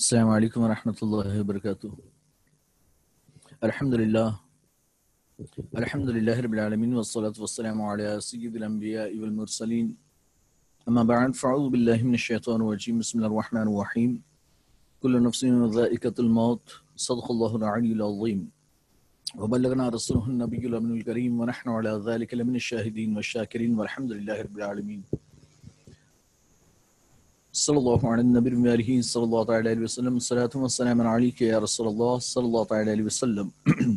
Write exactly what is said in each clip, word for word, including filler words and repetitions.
السلام علیکم ورحمۃ اللہ وبرکاتہ۔ الحمدللہ الحمدللہ رب العالمین والصلاة والسلام علی سید الانبیاء والمرسلین، اما بعد فاعوذ باللہ من الشیطان الرجیم، بسم اللہ الرحمن الرحیم۔ کل نفس ذائقۃ الموت، صدق اللہ العلی العظیم، وبلغنا رسولہ النبی الامین الکریم، ونحن علی ذلک لمن الشاہدین والشاکرین، والحمدللہ رب العالمین۔ صلی اللہ علیہ نبی علیہ صلی اللہ تعالی علیہ وسلم، الصلاۃ والسلام علیک یا رسول اللہ صلی اللہ تعالی علیہ وسلم۔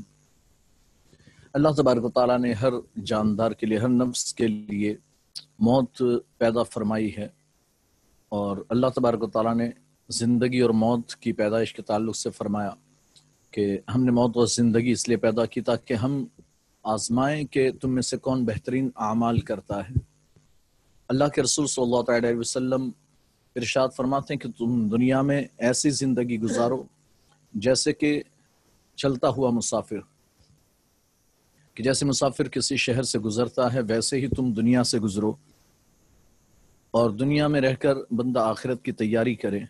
اللہ تبارک و تعالیٰ نے ہر جاندار کے لیے، ہر نفس کے لیے موت پیدا فرمائی ہے، اور اللہ تبارک و تعالیٰ نے زندگی اور موت کی پیدائش کے تعلق سے فرمایا کہ ہم نے موت اور زندگی اس لیے پیدا کی تاکہ ہم آزمائیں کہ تم میں سے کون بہترین اعمال کرتا ہے۔ اللہ کے رسول صلی اللہ تعالی علیہ وسلم ارشاد فرماتے ہیں کہ تم دنیا میں ایسی زندگی گزارو جیسے کہ چلتا ہوا مسافر، کہ جیسے مسافر کسی شہر سے گزرتا ہے ویسے ہی تم دنیا سے گزرو، اور دنیا میں رہ کر بندہ آخرت کی تیاری کرے۔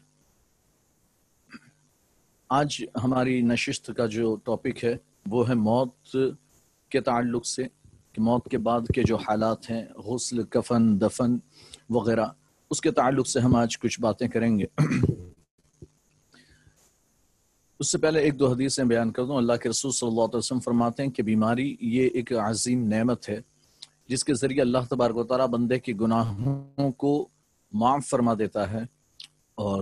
آج ہماری نشست کا جو ٹاپک ہے وہ ہے موت کے تعلق سے، کہ موت کے بعد کے جو حالات ہیں، غسل، کفن، دفن وغیرہ، اس کے تعلق سے ہم آج کچھ باتیں کریں گے۔ اس سے پہلے ایک دو حدیثیں بیان کر دوں۔ اللہ کے رسول صلی اللہ علیہ وسلم فرماتے ہیں کہ بیماری یہ ایک عظیم نعمت ہے جس کے ذریعے اللہ تبارک و تعالیٰ بندے کے گناہوں کو معاف فرما دیتا ہے، اور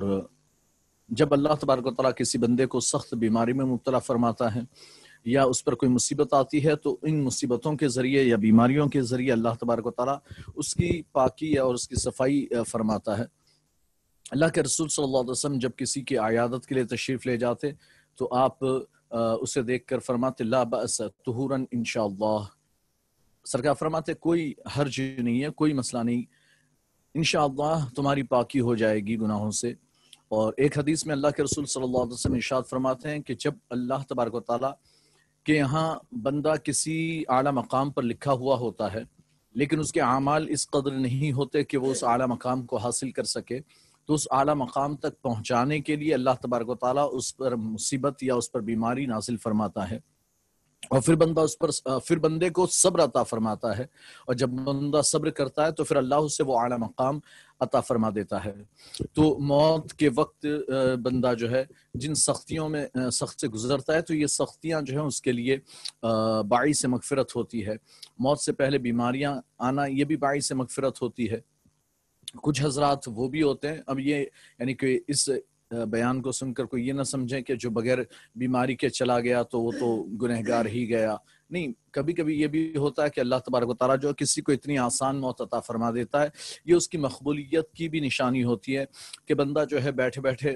جب اللہ تبارک و تعالیٰ کسی بندے کو سخت بیماری میں مبتلا فرماتا ہے یا اس پر کوئی مصیبت آتی ہے تو ان مصیبتوں کے ذریعے یا بیماریوں کے ذریعے اللہ تبارک و تعالیٰ اس کی پاکی اور اس کی صفائی فرماتا ہے۔ اللہ کے رسول صلی اللہ علیہ وسلم جب کسی کی عیادت کے لیے تشریف لے جاتے تو آپ اسے دیکھ کر فرماتے لا بأس طہورا انشاءاللہ، سرکار فرماتے کوئی حرج نہیں ہے، کوئی مسئلہ نہیں، انشاءاللہ تمہاری پاکی ہو جائے گی گناہوں سے۔ اور ایک حدیث میں اللہ کے رسول صلی اللہ علیہ وسلم ارشاد فرماتے ہیں کہ جب اللہ تبارک و تعالیٰ کہ یہاں بندہ کسی اعلیٰ مقام پر لکھا ہوا ہوتا ہے لیکن اس کے اعمال اس قدر نہیں ہوتے کہ وہ اس اعلیٰ مقام کو حاصل کر سکے، تو اس اعلیٰ مقام تک پہنچانے کے لیے اللہ تبارک و تعالیٰ اس پر مصیبت یا اس پر بیماری نازل فرماتا ہے، اور پھر بندہ اس پر پھر بندے کو صبر عطا فرماتا ہے، اور جب بندہ صبر کرتا ہے تو پھر اللہ اسے وہ اعلیٰ مقام عطا فرما دیتا ہے۔ تو موت کے وقت بندہ جو ہے جن سختیوں میں سخت سے گزرتا ہے تو یہ سختیاں جو ہیں اس کے لیے باعث مغفرت ہوتی ہے۔ موت سے پہلے بیماریاں آنا یہ بھی باعث مغفرت ہوتی ہے۔ کچھ حضرات وہ بھی ہوتے ہیں، اب یہ یعنی کہ اس بیان کو سن کر کوئی یہ نہ سمجھیں کہ جو بغیر بیماری کے چلا گیا تو وہ تو گنہگار ہی گیا، نہیں، کبھی کبھی یہ بھی ہوتا ہے کہ اللہ تبارک و تعالیٰ جو کسی کو اتنی آسان موت عطا فرما دیتا ہے، یہ اس کی مقبولیت کی بھی نشانی ہوتی ہے کہ بندہ جو ہے بیٹھے بیٹھے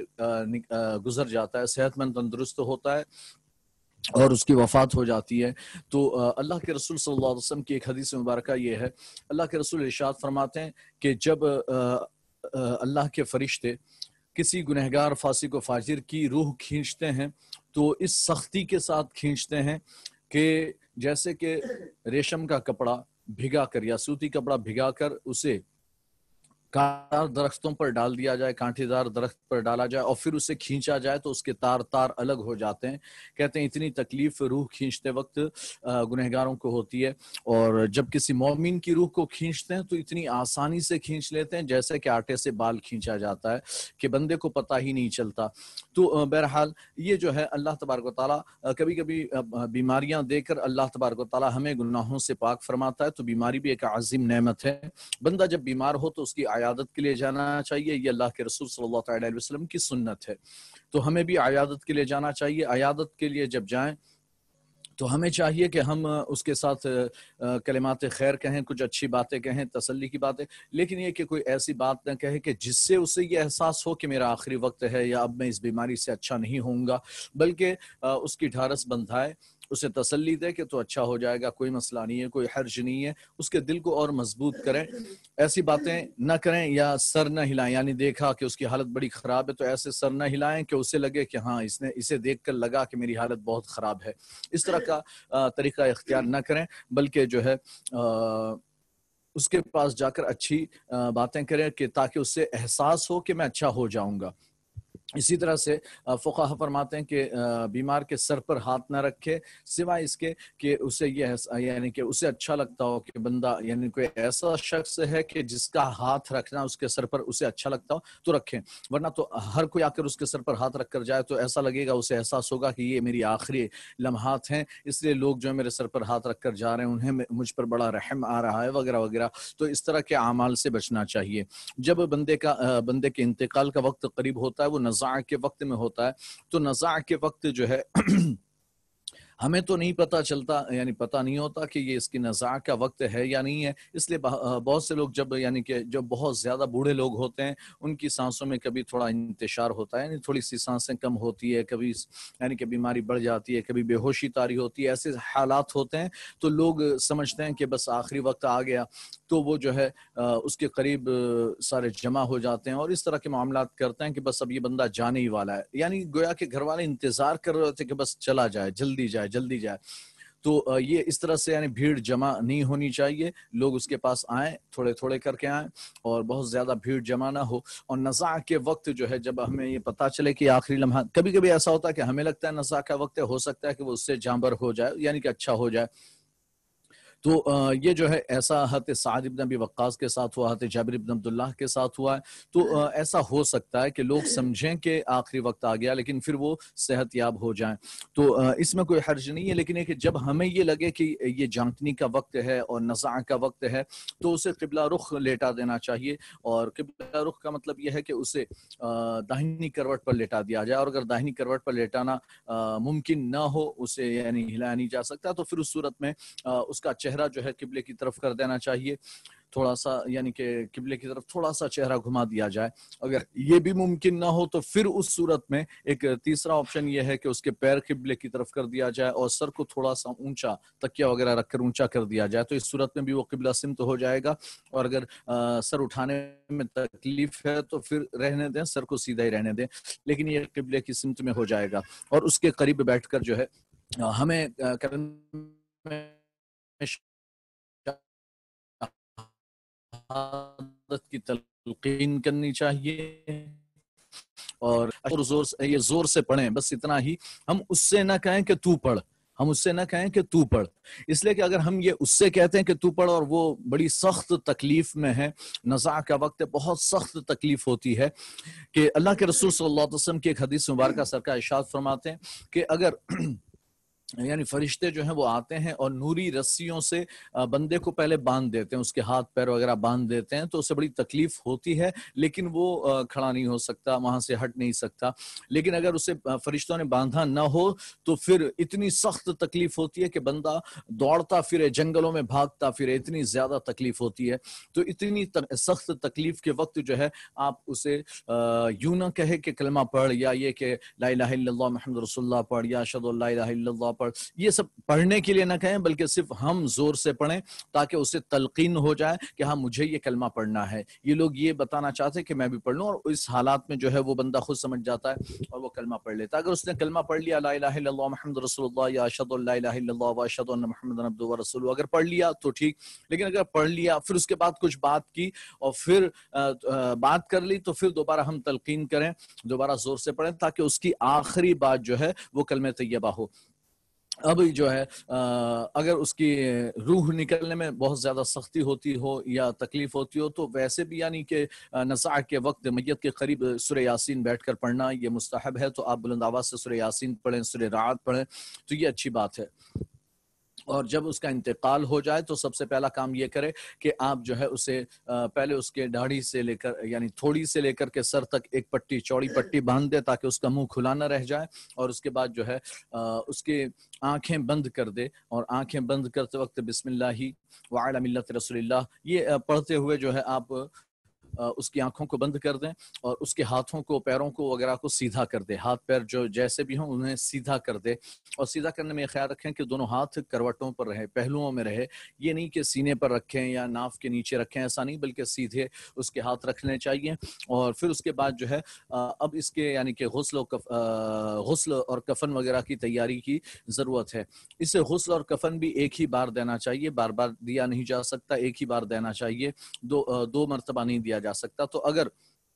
گزر جاتا ہے، صحت مند تندرست ہوتا ہے اور اس کی وفات ہو جاتی ہے۔ تو اللہ کے رسول صلی اللہ علیہ وسلم کی ایک حدیث مبارکہ یہ ہے، اللہ کے رسول ارشاد فرماتے ہیں کہ جب اللہ کے فرشتے کسی گنہگار فاسق و فاجر کی روح کھینچتے ہیں تو اس سختی کے ساتھ کھینچتے ہیں کہ جیسے کہ ریشم کا کپڑا بھگا کر یا سوتی کپڑا بھگا کر اسے کانٹے دار درختوں پر ڈال دیا جائے، کانٹے دار درخت پر ڈالا جائے اور پھر اسے کھینچا جائے تو اس کے تار تار الگ ہو جاتے ہیں۔ کہتے ہیں اتنی تکلیف روح کھینچتے وقت گنہگاروں کو ہوتی ہے، اور جب کسی مومن کی روح کو کھینچتے ہیں تو اتنی آسانی سے کھینچ لیتے ہیں جیسے کہ آٹے سے بال کھینچا جاتا ہے کہ بندے کو پتہ ہی نہیں چلتا۔ تو بہرحال یہ جو ہے اللہ تبارک و تعالیٰ کبھی کبھی بیماریاں دے کر اللہ تبارک و تعالیٰ ہمیں گناہوں سے پاک فرماتا ہے، تو بیماری بھی ایک عظیم نعمت ہے۔ بندہ جب بیمار ہو تو اس کی عیادت کے لیے جانا چاہیے، یہ اللہ کے رسول صلی اللہ تعالی علیہ وسلم کی سنت ہے، تو ہمیں بھی عیادت کے لیے جانا چاہیے۔ عیادت کے لیے جب جائیں تو ہمیں چاہیے کہ ہم اس کے ساتھ کلمات خیر کہیں، کچھ اچھی باتیں کہیں، تسلی کی باتیں، لیکن یہ کہ کوئی ایسی بات نہ کہے کہ جس سے اسے یہ احساس ہو کہ میرا آخری وقت ہے یا اب میں اس بیماری سے اچھا نہیں ہوں گا، بلکہ اس کی ڈھارس بندھائے، اسے تسلی دے کہ تو اچھا ہو جائے گا، کوئی مسئلہ نہیں ہے، کوئی حرج نہیں ہے، اس کے دل کو اور مضبوط کریں۔ ایسی باتیں نہ کریں یا سر نہ ہلائیں، یعنی دیکھا کہ اس کی حالت بڑی خراب ہے تو ایسے سر نہ ہلائیں کہ اسے لگے کہ ہاں اس نے اسے دیکھ کر لگا کہ میری حالت بہت خراب ہے۔ اس طرح کا طریقہ اختیار نہ کریں، بلکہ جو ہے اس کے پاس جا کر اچھی باتیں کریں کہ تاکہ اس سے احساس ہو کہ میں اچھا ہو جاؤں گا۔ اسی طرح سے فقہا فرماتے ہیں کہ بیمار کے سر پر ہاتھ نہ رکھے سوائے اس کے کہ اسے یہ یعنی کہ اسے اچھا لگتا ہو کہ بندہ یعنی کوئی ایسا شخص ہے کہ جس کا ہاتھ رکھنا اس کے سر پر اسے اچھا لگتا ہو تو رکھیں، ورنہ تو ہر کوئی آ کر اس کے سر پر ہاتھ رکھ کر جائے تو ایسا لگے گا، اسے احساس ہوگا کہ یہ میری آخری لمحات ہیں، اس لیے لوگ جو میرے سر پر ہاتھ رکھ کر جا رہے ہیں انہیں مجھ پر بڑا رحم آ رہا ہے وغیرہ وغیرہ. تو اس طرح کے اعمال سے بچنا چاہیے. جب بندے کا بندے کے انتقال کا وقت قریب ہوتا ہے، وہ نزاع کے وقت میں ہوتا ہے، تو نزاع کے وقت جو ہے ہمیں تو نہیں پتہ چلتا، یعنی پتہ نہیں ہوتا کہ یہ اس کی نزاع کا وقت ہے یا نہیں ہے. اس لیے بہت سے لوگ جب یعنی کہ جب بہت زیادہ بوڑھے لوگ ہوتے ہیں ان کی سانسوں میں کبھی تھوڑا انتشار ہوتا ہے، یعنی تھوڑی سی سانسیں کم ہوتی ہے، کبھی یعنی کہ بیماری بڑھ جاتی ہے، کبھی بے ہوشی طاری ہوتی ہے، ایسے حالات ہوتے ہیں تو لوگ سمجھتے ہیں کہ بس آخری وقت آ گیا، تو وہ جو ہے اس کے قریب سارے جمع ہو جاتے ہیں اور اس طرح کے معاملات کرتے ہیں کہ بس اب یہ بندہ جانے ہی والا ہے. یعنی گویا کہ گھر والے انتظار کر رہے تھے کہ بس چلا جائے، جلدی جائے جلدی جائے. تو یہ اس طرح سے یعنی بھیڑ جمع نہیں ہونی چاہیے، لوگ اس کے پاس آئیں، تھوڑے تھوڑے کر کے آئیں اور بہت زیادہ بھیڑ جمع نہ ہو. اور نزاع کے وقت جو ہے جب ہمیں یہ پتہ چلے کہ آخری لمحہ، کبھی کبھی ایسا ہوتا ہے کہ ہمیں لگتا ہے نزاع کا وقت ہے، ہو سکتا ہے کہ وہ اس سے جانبر ہو جائے، یعنی کہ اچھا ہو جائے. تو یہ جو ہے ایسا حضرت سعد بن ابی وقاص کے ساتھ ہوا، حضرت جابر بن عبداللہ کے ساتھ ہوا ہے. تو ایسا ہو سکتا ہے کہ لوگ سمجھیں کہ آخری وقت آ گیا لیکن پھر وہ صحت یاب ہو جائیں، تو اس میں کوئی حرج نہیں ہے. لیکن ایک جب ہمیں یہ لگے کہ یہ جانکنی کا وقت ہے اور نزاع کا وقت ہے تو اسے قبلہ رخ لیٹا دینا چاہیے. اور قبلہ رخ کا مطلب یہ ہے کہ اسے داہنی کروٹ پر لیٹا دیا جائے، اور اگر داہنی کروٹ پر لیٹانا ممکن نہ ہو، اسے یعنی ہلایا نہیں جا سکتا، تو پھر اس صورت میں اس کا چہرہ جو ہے قبلے کی طرف کر دینا چاہیے، تھوڑا سا یعنی کہ قبلے کی طرف تھوڑا سا چہرہ گھما دیا جائے. اگر یہ بھی ممکن نہ ہو تو پھر اس صورت میں ایک تیسرا آپشن یہ ہے کہ اس کے پیر قبلے کی طرف کر دیا جائے اور سر کو تھوڑا سا اونچا تکیہ وغیرہ رکھ کر اونچا کر دیا جائے، تو اس صورت میں بھی وہ قبلہ سمت ہو جائے گا. اور اگر سر اٹھانے میں تکلیف ہے تو پھر رہنے دیں، سر کو سیدھا ہی رہنے دیں، لیکن یہ قبلے کی سمت میں ہو جائے گا. اور اس کے قریب بیٹھ کر جو ہے ہمیں کی تلقین کرنی چاہیے اور زور سے یہ زور سے پڑھیں، بس اتنا ہی. ہم اس سے نہ کہیں کہ تو پڑھ، ہم اس سے نہ کہیں کہ تو پڑھ، اس لیے کہ اگر ہم یہ اس سے کہتے ہیں کہ تو پڑھ اور وہ بڑی سخت تکلیف میں ہے، نزاع کا وقت بہت سخت تکلیف ہوتی ہے، کہ اللہ کے رسول صلی اللہ علیہ وسلم کی ایک حدیث مبارکہ سرکار ارشاد فرماتے ہیں کہ اگر یعنی فرشتے جو ہیں وہ آتے ہیں اور نوری رسیوں سے بندے کو پہلے باندھ دیتے ہیں، اس کے ہاتھ پیر وغیرہ باندھ دیتے ہیں، تو اسے بڑی تکلیف ہوتی ہے لیکن وہ کھڑا نہیں ہو سکتا، وہاں سے ہٹ نہیں سکتا. لیکن اگر اسے فرشتوں نے باندھا نہ ہو تو پھر اتنی سخت تکلیف ہوتی ہے کہ بندہ دوڑتا پھرے، جنگلوں میں بھاگتا پھرے، اتنی زیادہ تکلیف ہوتی ہے. تو اتنی سخت تکلیف کے وقت جو ہے آپ اسے یوں نہ کہے کہ کلمہ پڑھ، یا یہ کہ لا الہ الا اللہ محمد رسول اللہ پڑھ، یا اشہد ان لا الہ الا اللہ پڑھ، یہ سب پڑھنے کے لیے نہ کہیں بلکہ صرف ہم زور سے پڑھیں تاکہ اسے تلقین ہو جائے کہ ہاں مجھے یہ کلمہ پڑھنا ہے. یہ لوگ یہ بتانا چاہتے ہیں کہ میں بھی پڑھ لوں، اور اس حالات میں جو ہے وہ بندہ خود سمجھ جاتا ہے اور وہ کلمہ پڑھ لیتا ہے. اگر اس نے کلمہ پڑھ لیا لا الہ الا اللہ محمد رسول اللہ یا اشہد ان لا الہ الا اللہ و اشہد ان محمد عبدہ و رسولہ، اگر پڑھ لیا تو ٹھیک. لیکن اگر پڑھ لیا پھر اس کے بعد کچھ بات کی اور پھر بات کر لی تو پھر دوبارہ ہم تلقین کریں، دوبارہ زور سے پڑھیں تاکہ اس کی آخری بات جو ہے وہ کلمہ طیبہ ہو. اب جو ہے اگر اس کی روح نکلنے میں بہت زیادہ سختی ہوتی ہو یا تکلیف ہوتی ہو تو ویسے بھی یعنی کہ نزاع کے وقت میت کے قریب سورہ یاسین بیٹھ کر پڑھنا یہ مستحب ہے، تو آپ بلند آواز سے سورہ یاسین پڑھیں، سورہ رعد پڑھیں، تو یہ اچھی بات ہے. اور جب اس کا انتقال ہو جائے تو سب سے پہلا کام یہ کرے کہ آپ جو ہے اسے پہلے اس کے داڑھی سے لے کر یعنی تھوڑی سے لے کر کے سر تک ایک پٹی چوڑی پٹی باندھ دے تاکہ اس کا منہ کھلا نہ رہ جائے، اور اس کے بعد جو ہے اس کے آنکھیں بند کر دے، اور آنکھیں بند کرتے وقت بسم اللہ وعلی ملت رسول اللہ یہ پڑھتے ہوئے جو ہے آپ اس کی آنکھوں کو بند کر دیں اور اس کے ہاتھوں کو پیروں کو وغیرہ کو سیدھا کر دے، ہاتھ پیر جو جیسے بھی ہوں انہیں سیدھا کر دے. اور سیدھا کرنے میں خیال رکھیں کہ دونوں ہاتھ کروٹوں پر رہے، پہلوؤں میں رہے، یہ نہیں کہ سینے پر رکھیں یا ناف کے نیچے رکھیں، ایسا نہیں، بلکہ سیدھے اس کے ہاتھ رکھنے چاہیے. اور پھر اس کے بعد جو ہے اب اس کے یعنی کہ غسل و کف غسل اور کفن وغیرہ کی تیاری کی ضرورت ہے. اسے غسل اور کفن بھی ایک ہی بار دینا چاہیے، بار بار دیا نہیں جا سکتا، ایک ہی بار دینا چاہیے، دو دو مرتبہ نہیں دیا جا سکتا. تو اگر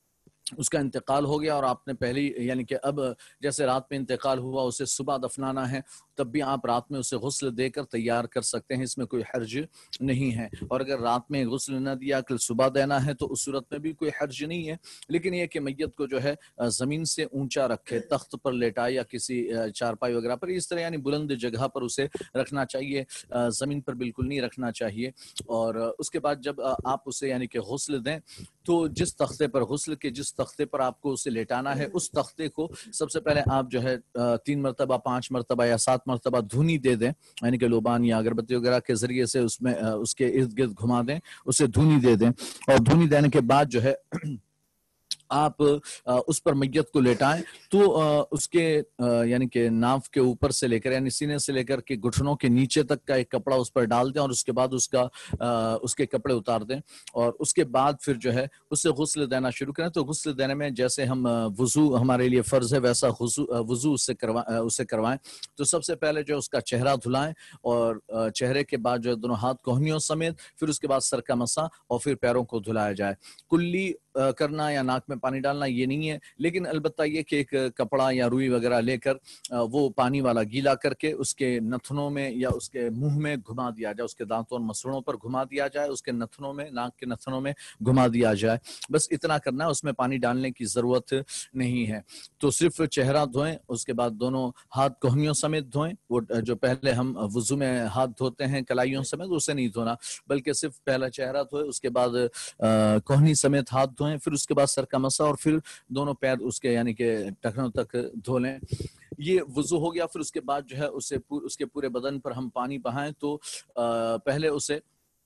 اس کا انتقال ہو گیا اور آپ نے پہلی یعنی کہ اب جیسے رات میں انتقال ہوا اسے صبح دفنانا ہے، تب بھی آپ رات میں اسے غسل دے کر تیار کر سکتے ہیں، اس میں کوئی حرج نہیں ہے۔ اور اگر رات میں غسل نہ دیا کل صبح دینا ہے تو اس صورت میں بھی کوئی حرج نہیں ہے، لیکن یہ کہ میت کو جو ہے زمین سے اونچا رکھے، تخت پر لیٹائے یا کسی چارپائی وغیرہ پر، اس طرح یعنی بلند جگہ پر اسے رکھنا چاہیے، زمین پر بالکل نہیں رکھنا چاہیے۔ اور اس کے بعد جب آپ اسے یعنی کہ غسل دیں تو جس تختے پر غسل کے جس تختے پر آپ کو اسے لیٹانا ہے اس تختے کو سب سے پہلے آپ جو ہے تین مرتبہ پانچ مرتبہ یا سات مرتبہ دھونی دے دیں، یعنی کہ لوبان یا اگربتی وغیرہ کے ذریعے سے اس میں اس کے ارد گرد گھما دیں، اسے دھونی دے دیں، اور دھونی دینے کے بعد جو ہے آپ اس پر میت کو لیٹائیں تو اس کے یعنی کہ ناف کے اوپر سے لے کر یعنی سینے سے لے کر کے گھٹنوں کے نیچے تک کا ایک کپڑا اس پر ڈال دیں، اور اس کے بعد اس کا اس کے کپڑے اتار دیں، اور اس کے بعد پھر جو ہے اسے غسل دینا شروع کریں۔ تو غسل دینے میں جیسے ہم وضو ہمارے لیے فرض ہے ویسا وضو اسے کروائیں اسے کروائیں تو سب سے پہلے جو اس کا چہرہ دھلائیں، اور چہرے کے بعد جو ہے دونوں ہاتھ کوہنیوں سمیت، پھر اس کے بعد سر کا مسا، اور پھر پیروں کو دھلایا جائے۔ کلی کرنا یا ناک میں پانی ڈالنا یہ نہیں ہے، لیکن البتہ یہ کہ ایک کپڑا یا روئی وغیرہ لے کر وہ پانی والا گیلا کر کے اس کے نتھنوں میں یا اس کے منہ میں گھما دیا جائے، اس کے دانتوں اور مسوڑوں پر گھما دیا جائے، اس کے نتھنوں میں ناک کے نتھنوں میں گھما دیا جائے، بس اتنا کرنا ہے، اس میں پانی ڈالنے کی ضرورت نہیں ہے۔ تو صرف چہرہ دھوئیں، اس کے بعد دونوں ہاتھ کوہنیوں سمیت دھوئیں، وہ جو پہلے ہم وضو میں ہاتھ دھوتے ہیں کلائیوں سمیت اسے نہیں دھونا، بلکہ صرف پہلا چہرہ دھوئے، اس کے بعد کوہنی سمیت ہاتھ دھوئیں، پھر اس کے بعد سر کا مسا، اور پھر دونوں پیر اس کے یعنی کہ ٹخنوں تک دھو لیں۔ یہ وضو ہو گیا۔ پھر اس کے بعد جو ہے اسے اس کے پورے بدن پر ہم پانی بہائیں تو پہلے اسے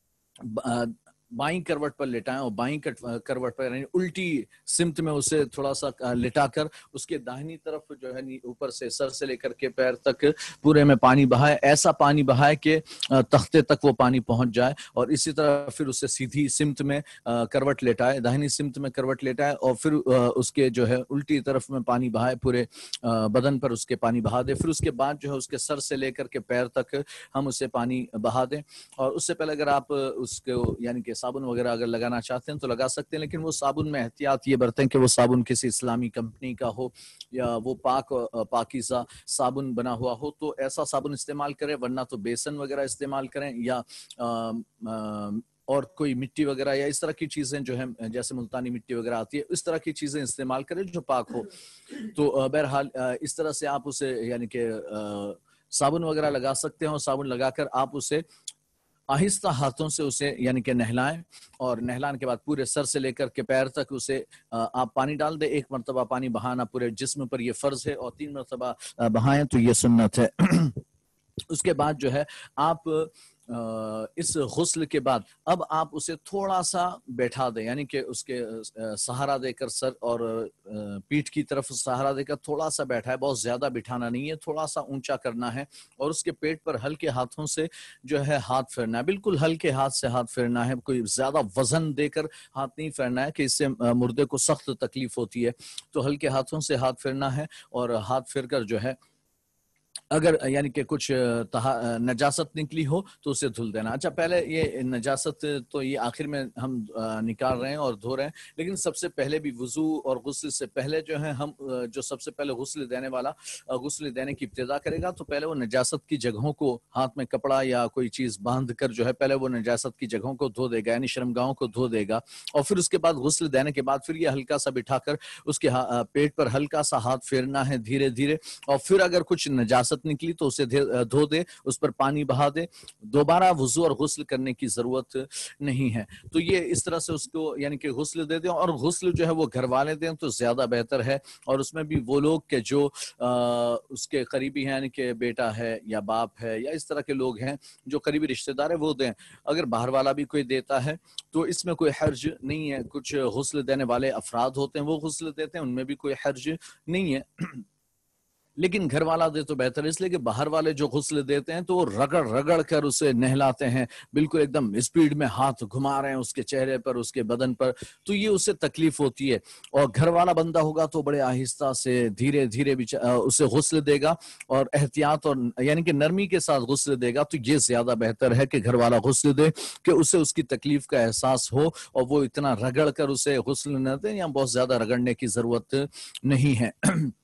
بائیں کروٹ پر لٹائیں، اور بائیں کروٹ پر یعنی الٹی سمت میں اسے تھوڑا سا لٹا کر اس کے داہنی طرف جو ہے اوپر سے سر سے لے کر کے پیر تک پورے میں پانی بہائے، ایسا پانی بہائے کہ تختے تک وہ پانی پہنچ جائے، اور اسی طرح پھر اسے سیدھی سمت میں کروٹ لیٹائے، داہنی سمت میں کروٹ لیٹائے، اور پھر اس کے جو ہے الٹی طرف میں پانی بہائے، پورے بدن پر اس کے پانی بہا دے۔ پھر اس کے بعد جو ہے اس کے سر سے لے کر کے پیر تک ہم اسے پانی بہا دیں، اور اس سے پہلے اگر آپ اس کو یعنی کہ صابن وغیرہ اگر لگانا چاہتے ہیں تو لگا سکتے ہیں، لیکن وہ صابن میں احتیاط یہ برتیں کہ وہ صابن کسی اسلامی کمپنی کا ہو یا وہ پاک پاکیزہ صابن بنا ہوا ہو، تو ایسا صابن استعمال کریں، ورنہ تو بیسن وغیرہ استعمال کریں، یا آ, آ, اور کوئی مٹی وغیرہ یا اس طرح کی چیزیں جو ہیں جیسے ملتانی مٹی وغیرہ آتی ہے، اس طرح کی چیزیں استعمال کریں جو پاک ہو۔ تو بہرحال اس طرح سے آپ اسے یعنی کہ صابن وغیرہ لگا سکتے ہیں، اور صابن لگا کر آپ اسے آہستہ ہاتھوں سے اسے یعنی کہ نہلائیں، اور نہلانے کے بعد پورے سر سے لے کر کے پیر تک اسے آپ پانی ڈال دیں۔ ایک مرتبہ پانی بہانا پورے جسم پر یہ فرض ہے، اور تین مرتبہ بہائیں تو یہ سنت ہے۔ اس کے بعد جو ہے آپ اس غسل کے بعد اب آپ اسے تھوڑا سا بیٹھا دیں، یعنی کہ اس کے سہارا دے کر سر اور پیٹھ کی طرف سہارا دے کر تھوڑا سا بیٹھا ہے، بہت زیادہ بٹھانا نہیں ہے، تھوڑا سا اونچا کرنا ہے، اور اس کے پیٹ پر ہلکے ہاتھوں سے جو ہے ہاتھ پھیرنا ہے، بالکل ہلکے ہاتھ سے ہاتھ پھیرنا ہے، کوئی زیادہ وزن دے کر ہاتھ نہیں پھیرنا ہے کہ اس سے مردے کو سخت تکلیف ہوتی ہے، تو ہلکے ہاتھوں سے ہاتھ پھیرنا ہے، اور ہاتھ پھیر کر جو ہے اگر یعنی کہ کچھ نجاست نکلی ہو تو اسے دھل دینا۔ اچھا، پہلے یہ نجاست تو یہ آخر میں ہم نکال رہے ہیں اور دھو رہے ہیں، لیکن سب سے پہلے بھی وضو اور غسل سے پہلے جو ہے ہم جو سب سے پہلے غسل دینے والا غسل دینے کی ابتدا کرے گا تو پہلے وہ نجاست کی جگہوں کو ہاتھ میں کپڑا یا کوئی چیز باندھ کر جو ہے پہلے وہ نجاست کی جگہوں کو دھو دے گا، یعنی شرمگاہوں کو دھو دے گا، اور پھر اس کے بعد غسل دینے کے بعد پھر یہ ہلکا سا بٹھا کر اس کے پیٹ پر ہلکا سا ہاتھ پھیرنا ہے دھیرے دھیرے، اور پھر اگر کچھ نجاست نکلی تو اسے دھو دے، اس پر پانی بہا دے، دوبارہ وضو اور غسل کرنے کی ضرورت نہیں ہے۔ تو یہ اس طرح سے اس کو یعنی کہ غسل دے دیں، اور غسل جو ہے وہ گھر والے دیں تو زیادہ بہتر ہے، اور اس میں بھی وہ لوگ کہ جو اس کے قریبی ہیں، یعنی کہ بیٹا ہے یا باپ ہے یا اس طرح کے لوگ ہیں جو قریبی رشتہ دار ہے وہ دیں۔ اگر باہر والا بھی کوئی دیتا ہے تو اس میں کوئی حرج نہیں ہے، کچھ غسل دینے والے افراد ہوتے ہیں وہ غسل دیتے ہیں، ان میں بھی کوئی حرج نہیں ہے، لیکن گھر والا دے تو بہتر ہے، اس لیے کہ باہر والے جو غسل دیتے ہیں تو وہ رگڑ رگڑ کر اسے نہلاتے ہیں، بالکل ایک دم اسپیڈ میں ہاتھ گھما رہے ہیں اس کے چہرے پر، اس کے بدن پر، تو یہ اسے تکلیف ہوتی ہے۔ اور گھر والا بندہ ہوگا تو بڑے آہستہ سے دھیرے دھیرے اسے غسل دے گا اور احتیاط اور یعنی کہ نرمی کے ساتھ غسل دے گا، تو یہ زیادہ بہتر ہے کہ گھر والا غسل دے کہ اسے اس کی تکلیف کا احساس ہو اور وہ اتنا رگڑ کر اسے غسل نہ دے، یا بہت زیادہ رگڑنے کی ضرورت نہیں ہے۔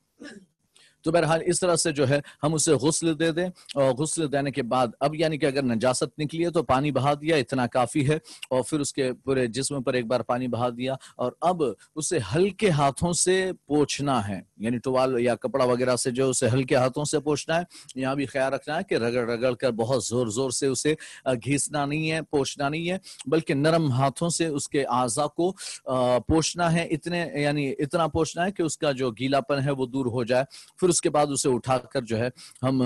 تو بہرحال اس طرح سے جو ہے ہم اسے غسل دے دیں، اور غسل دینے کے بعد اب یعنی کہ اگر نجاست نکلی ہے تو پانی بہا دیا، اتنا کافی ہے، اور پھر اس کے پورے جسم پر ایک بار پانی بہا دیا، اور اب اسے ہلکے ہاتھوں سے پوچھنا ہے، یعنی ٹوال یا کپڑا وغیرہ سے جو اسے ہلکے ہاتھوں سے پوچھنا ہے۔ یہاں بھی خیال رکھنا ہے کہ رگڑ رگڑ کر بہت زور زور سے اسے گھیسنا نہیں ہے، پوچھنا نہیں ہے، بلکہ نرم ہاتھوں سے اس کے اعضاء کو پوچھنا ہے، اتنے یعنی اتنا پوچھنا ہے کہ اس کا جو گیلا پن ہے وہ دور ہو جائے۔ پھر اس کے بعد اسے اٹھا کر جو ہے ہم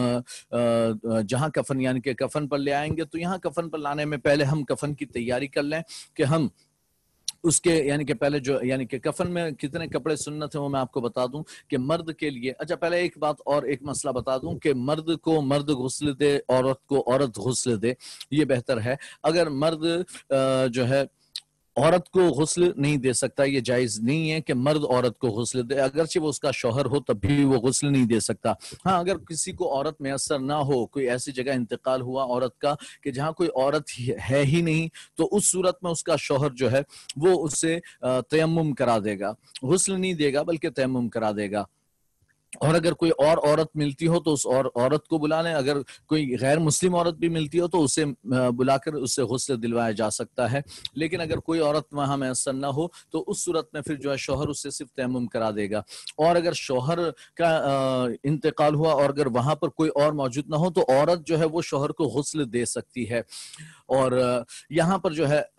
جہاں کفن یعنی کہ کفن پر لے آئیں گے، تو یہاں کفن پر لانے میں پہلے ہم کفن کی تیاری کر لیں کہ ہم اس کے یعنی کہ پہلے جو یعنی کہ کفن میں کتنے کپڑے سنت ہیں وہ میں آپ کو بتا دوں کہ مرد کے لیے، اچھا پہلے ایک بات اور ایک مسئلہ بتا دوں کہ مرد کو مرد غسل دے، عورت کو عورت غسل دے، یہ بہتر ہے۔ اگر مرد جو ہے عورت کو غسل نہیں دے سکتا، یہ جائز نہیں ہے کہ مرد عورت کو غسل دے، اگرچہ وہ اس کا شوہر ہو تب بھی وہ غسل نہیں دے سکتا۔ ہاں اگر کسی کو عورت میسر نہ ہو، کوئی ایسی جگہ انتقال ہوا عورت کا کہ جہاں کوئی عورت ہے ہی نہیں، تو اس صورت میں اس کا شوہر جو ہے وہ اسے تیمم کرا دے گا، غسل نہیں دے گا بلکہ تیمم کرا دے گا۔ اور اگر کوئی اور عورت ملتی ہو تو اس اور عورت کو بلا لیں، اگر کوئی غیر مسلم عورت بھی ملتی ہو تو اسے بلا کر اسے غسل دلوایا جا سکتا ہے۔ لیکن اگر کوئی عورت وہاں میسر نہ ہو تو اس صورت میں پھر جو ہے شوہر اسے صرف تیمم کرا دے گا۔ اور اگر شوہر کا انتقال ہوا اور اگر وہاں پر کوئی اور موجود نہ ہو تو عورت جو ہے وہ شوہر کو غسل دے سکتی ہے۔ اور یہاں پر جو ہے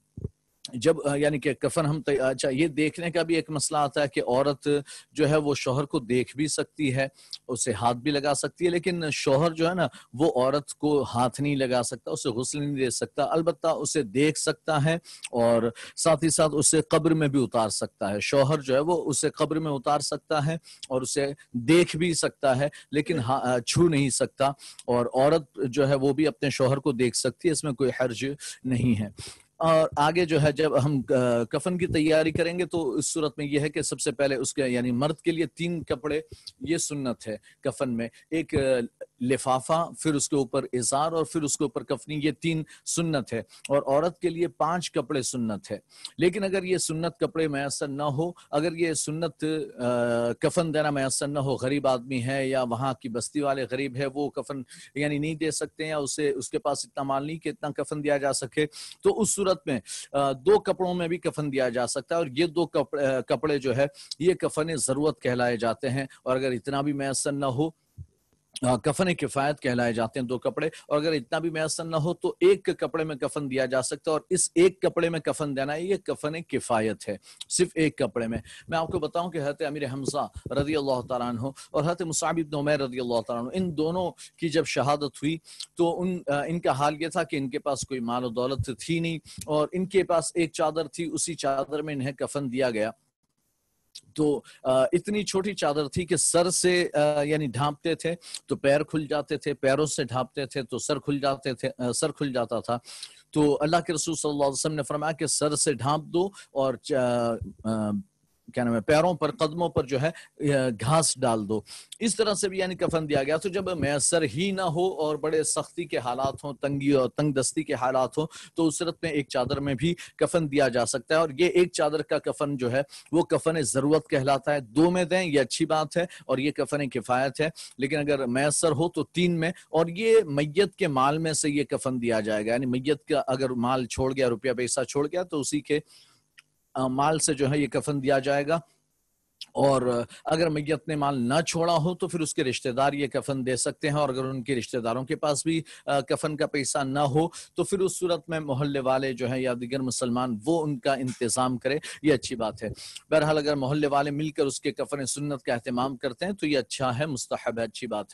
جب یعنی کہ کفن ہم اچھا یہ دیکھنے کا بھی ایک مسئلہ آتا ہے کہ عورت جو ہے وہ شوہر کو دیکھ بھی سکتی ہے، اسے ہاتھ بھی لگا سکتی ہے، لیکن شوہر جو ہے نا وہ عورت کو ہاتھ نہیں لگا سکتا، اسے غسل نہیں دے سکتا، البتہ اسے دیکھ سکتا ہے اور ساتھ ہی ساتھ اسے قبر میں بھی اتار سکتا ہے۔ شوہر جو ہے وہ اسے قبر میں اتار سکتا ہے اور اسے دیکھ بھی سکتا ہے لیکن چھو نہیں سکتا، اور عورت جو ہے وہ بھی اپنے شوہر کو دیکھ سکتی ہے، اس میں کوئی حرج نہیں ہے۔ اور آگے جو ہے جب ہم کفن کی تیاری کریں گے تو اس صورت میں یہ ہے کہ سب سے پہلے اس کے یعنی مرد کے لیے تین کپڑے یہ سنت ہے کفن میں، ایک لفافہ، پھر اس کے اوپر ازار اور پھر اس کے اوپر کفنی، یہ تین سنت ہے۔ اور عورت کے لیے پانچ کپڑے سنت ہے۔ لیکن اگر یہ سنت کپڑے میسر نہ ہو، اگر یہ سنت کفن دینا میسر نہ ہو، غریب آدمی ہے یا وہاں کی بستی والے غریب ہے، وہ کفن یعنی نہیں دے سکتے یا اسے اس کے پاس اتنا مال نہیں کہ اتنا کفن دیا جا سکے، تو اس صورت میں دو کپڑوں میں بھی کفن دیا جا سکتا ہے، اور یہ دو کپڑے جو ہے یہ کفن ضرورت کہلائے جاتے ہیں۔ اور اگر اتنا بھی میسر نہ ہو، کفن کفایت کہلائے جاتے ہیں دو کپڑے، اور اگر اتنا بھی میسر نہ ہو تو ایک کپڑے میں کفن دیا جا سکتا ہے، اور اس ایک کپڑے میں کفن دینا ہے یہ کفن کفایت ہے، صرف ایک کپڑے میں۔ میں آپ کو بتاؤں کہ حضرت امیر حمزہ رضی اللہ تعالیٰ عنہ اور حضرت مصعب بن عمیر رضی اللہ تعالیٰ عنہ، ان دونوں کی جب شہادت ہوئی تو ان ان کا حال یہ تھا کہ ان کے پاس کوئی مال و دولت تھی نہیں، اور ان کے پاس ایک چادر تھی، اسی چادر میں انہیں کفن دیا گیا۔ تو اتنی چھوٹی چادر تھی کہ سر سے یعنی ڈھانپتے تھے تو پیر کھل جاتے تھے، پیروں سے ڈھانپتے تھے تو سر کھل جاتے تھے سر کھل جاتا تھا۔ تو اللہ کے رسول صلی اللہ علیہ وسلم نے فرمایا کہ سر سے ڈھانپ دو اور کیا نام ہے پیروں پر قدموں پر جو ہے گھاس ڈال دو، اس طرح سے بھی یعنی کفن دیا گیا۔ تو جب میسر ہی نہ ہو اور بڑے سختی کے حالات ہوں، تنگی اور تنگ دستی کے حالات ہوں، تو اس صورت میں ایک چادر میں بھی کفن دیا جا سکتا ہے، اور یہ ایک چادر کا کفن جو ہے وہ کفن ضرورت کہلاتا ہے۔ دو میں دیں یہ اچھی بات ہے اور یہ کفن کفایت ہے، لیکن اگر میسر ہو تو تین میں، اور یہ میت کے مال میں سے یہ کفن دیا جائے گا، یعنی میت کا اگر مال چھوڑ گیا، روپیہ پیسہ چھوڑ گیا تو اسی کے مال سے جو ہے یہ کفن دیا جائے گا۔ اور اگر میت نے مال نہ چھوڑا ہو تو پھر اس کے رشتہ دار یہ کفن دے سکتے ہیں، اور اگر ان کے رشتہ داروں کے پاس بھی کفن کا پیسہ نہ ہو تو پھر اس صورت میں محلے والے جو ہیں یا دیگر مسلمان وہ ان کا انتظام کرے، یہ اچھی بات ہے۔ بہرحال اگر محلے والے مل کر اس کے کفن سنت کا اہتمام کرتے ہیں تو یہ اچھا ہے، مستحب ہے، اچھی بات ہے۔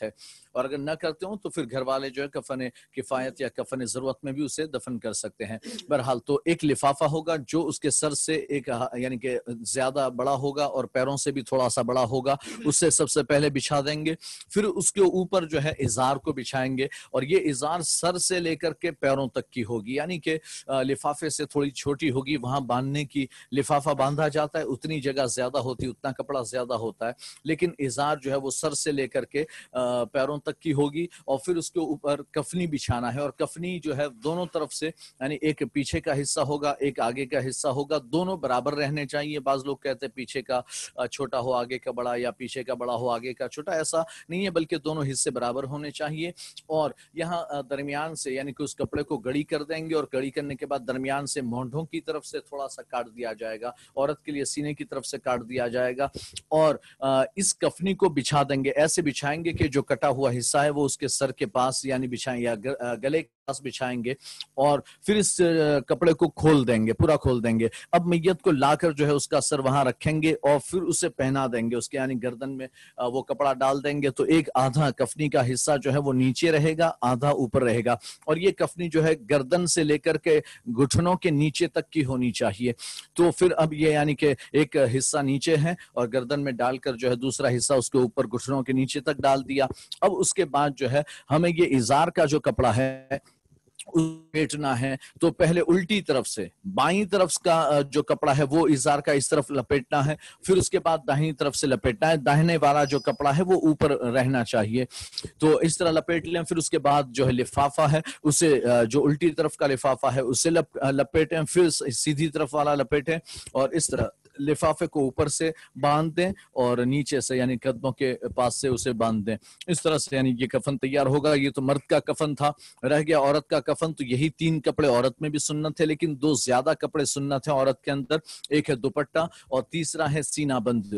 اور اگر نہ کرتے ہوں تو پھر گھر والے جو ہے کفن کفایت یا کفن ضرورت میں بھی اسے دفن کر سکتے ہیں۔ بہرحال تو ایک لفافہ ہوگا جو اس کے سر سے ایک یعنی کہ زیادہ بڑا ہوگا اور پیروں سے بھی تھوڑا سا بڑا ہوگا، اس سے سب سے پہلے بچھا دیں گے، پھر اس کے اوپر جو ہے ازار کو بچھائیں گے، اور یہ ازار سر سے لے کر کے پیروں تک کی ہوگی، یعنی کہ لفافے سے تھوڑی چھوٹی ہوگی، وہاں باندھنے کی لفافہ باندھا جاتا ہے اتنی جگہ زیادہ ہوتی، اتنا کپڑا زیادہ ہوتا ہے، لیکن ازار جو ہے وہ سر سے لے کر کے پیروں تک کی ہوگی، اور پھر اس کے اوپر کفنی بچھانا ہے، اور کفنی جو ہے دونوں طرف سے یعنی ایک پیچھے کا حصہ ہوگا ایک آگے کا حصہ ہوگا، دونوں برابر رہنے چاہیے۔ بعض لوگ کہتے ہیں پیچھے کا چھوٹا ہو آگے کا بڑا، یا پیچھے کا بڑا ہو آگے کا چھوٹا، ایسا نہیں ہے، بلکہ دونوں حصے برابر ہونے چاہیے۔ اور یہاں درمیان سے یعنی کہ اس کپڑے کو گڑی کر دیں گے، اور گڑی کرنے کے بعد درمیان سے مونڈھوں کی طرف سے تھوڑا سا کاٹ دیا جائے گا، عورت کے لیے سینے کی طرف سے کاٹ دیا جائے گا، اور اس کفنی کو بچھا دیں گے، ایسے بچھائیں گے کہ جو کٹا ہوا حصہ ہے وہ اس کے سر کے پاس یعنی بچھائیں یا گلے کے پاس بچھائیں گے، اور پھر اس کپڑے کو کھول دیں گے، پورا کھول دیں گے۔ اب میت کو لا کر جو ہے اس کا سر وہاں رکھیں گے، اور پھر اسے پہنا دیں گے، اس کے یعنی گردن میں وہ کپڑا ڈال دیں گے، تو ایک آدھا کفنی کا حصہ جو ہے وہ نیچے رہے گا، آدھا اوپر رہے گا، اور یہ کفنی جو ہے گردن سے لے کر کے گھٹنوں کے نیچے تک کی ہونی چاہیے۔ تو پھر اب یہ یعنی کہ ایک حصہ نیچے ہے اور گردن میں ڈال کر جو ہے دوسرا حصہ اس کے اوپر گھٹنوں کے نیچے تک ڈال دیا۔ اب اس کے بعد جو ہے ہمیں یہ ازار کا جو کپڑا ہے لپیٹنا ہے، تو پہلے الٹی طرف سے بائیں طرف کا جو کپڑا ہے وہ ازار کا اس طرف لپیٹنا ہے، پھر اس کے بعد داہنی طرف سے لپیٹنا ہے، داہنے والا جو کپڑا ہے وہ اوپر رہنا چاہیے، تو اس طرح لپیٹ لیں۔ پھر اس کے بعد جو ہے لفافہ ہے اسے جو الٹی طرف کا لفافہ ہے اسے لپیٹیں، پھر سیدھی طرف والا لپیٹیں، اور اس طرح لفافے کو اوپر سے باندھ دیں اور نیچے سے یعنی قدموں کے پاس سے اسے باندھ دیں۔ اس طرح سے یعنی یہ کفن تیار ہوگا۔ یہ تو مرد کا کفن تھا، رہ گیا عورت کا کفن۔ تو یہی تین کپڑے عورت میں بھی سنت ہے، لیکن دو زیادہ کپڑے سنت ہیں عورت کے اندر، ایک ہے دوپٹہ اور تیسرا ہے سینہ بند۔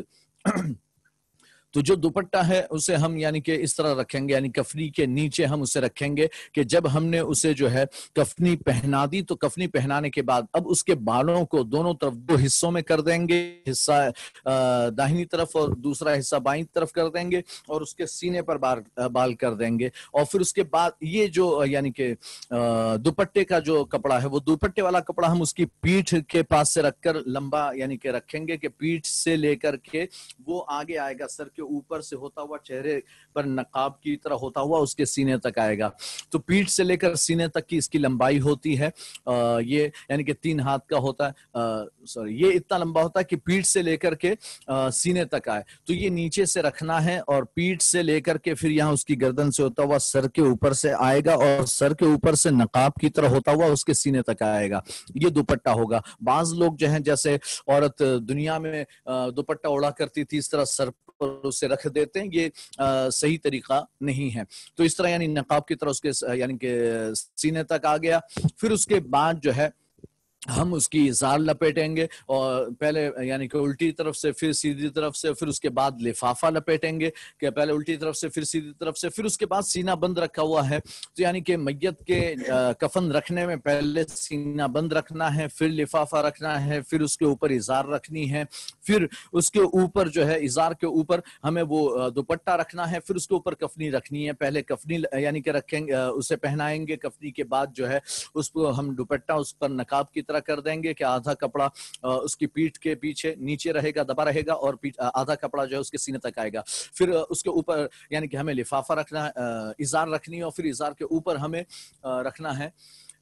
تو جو دوپٹہ ہے اسے ہم یعنی کہ اس طرح رکھیں گے، یعنی کفنی کے نیچے ہم اسے رکھیں گے کہ جب ہم نے اسے جو ہے کفنی پہنا دی تو کفنی پہنانے کے بعد اب اس کے بالوں کو دونوں طرف دو حصوں میں کر دیں گے، حصہ داہنی طرف اور دوسرا حصہ بائیں طرف کر دیں گے، اور اس کے سینے پر بال کر دیں گے، اور پھر اس کے بعد یہ جو یعنی کہ دوپٹے کا جو کپڑا ہے وہ دوپٹے والا کپڑا ہم اس کی پیٹھ کے پاس سے رکھ کر لمبا یعنی کہ رکھیں گے کہ پیٹھ سے لے کر کے وہ آگے آئے گا، سر کے اوپر سے ہوتا ہوا چہرے پر نقاب کی طرح ہوتا ہوا اس کے سینے تک آئے گا۔ تو پیٹھ سے لے کر سینے تک کی اس کی لمبائی ہوتی ہے، یہ یعنی کہ تین ہاتھ کا ہوتا ہے، سوری یہ اتنا لمبا ہوتا ہے کہ پیٹھ سے لے کر کے سینے تک آئے، تو یہ نیچے سے رکھنا ہے، اور پیٹھ سے لے کر کے پھر یہاں اس کی گردن سے ہوتا ہوا سر کے اوپر سے آئے گا، اور سر کے اوپر سے نقاب کی طرح ہوتا ہوا اس کے سینے تک آئے گا، یہ دوپٹہ ہوگا۔ بعض لوگ جو ہیں جیسے عورت دنیا میں دوپٹہ اوڑا کرتی تھی اس طرح سر پر اسے رکھ دیتے ہیں، یہ صحیح طریقہ نہیں ہے۔ تو اس طرح یعنی نقاب کی طرح اس کے یعنی کہ سینے تک آ گیا۔ پھر اس کے بعد جو ہے ہم اس کی ازار لپیٹیں گے، اور پہلے یعنی کہ الٹی طرف سے پھر سیدھی طرف سے، پھر اس کے بعد لفافہ لپیٹیں گے کہ پہلے الٹی طرف سے پھر سیدھی طرف سے، پھر اس کے بعد سینہ بند رکھا ہوا ہے، تو یعنی کہ میت کے کفن رکھنے میں پہلے سینہ بند رکھنا ہے، پھر لفافہ رکھنا ہے، پھر اس کے اوپر ازار رکھنی ہے، پھر اس کے اوپر جو ہے ازار کے اوپر ہمیں وہ دوپٹہ رکھنا ہے، پھر اس کے اوپر کفنی رکھنی ہے، پہلے کفنی یعنی کہ رکھیں گے، اسے پہنائیں گے، کفنی کے بعد جو ہے اس کو ہم دوپٹہ اس پر نقاب کی کر دیں گے کہ آدھا کپڑا اس کی پیٹھ کے پیچھے نیچے رہے گا، دبا رہے گا، اور آدھا کپڑا جو ہے اس کے سینے تک آئے گا۔ پھر اس کے اوپر یعنی کہ ہمیں لفافہ رکھنا ہے، ازار رکھنی ہے، اور پھر ازار کے اوپر ہمیں رکھنا ہے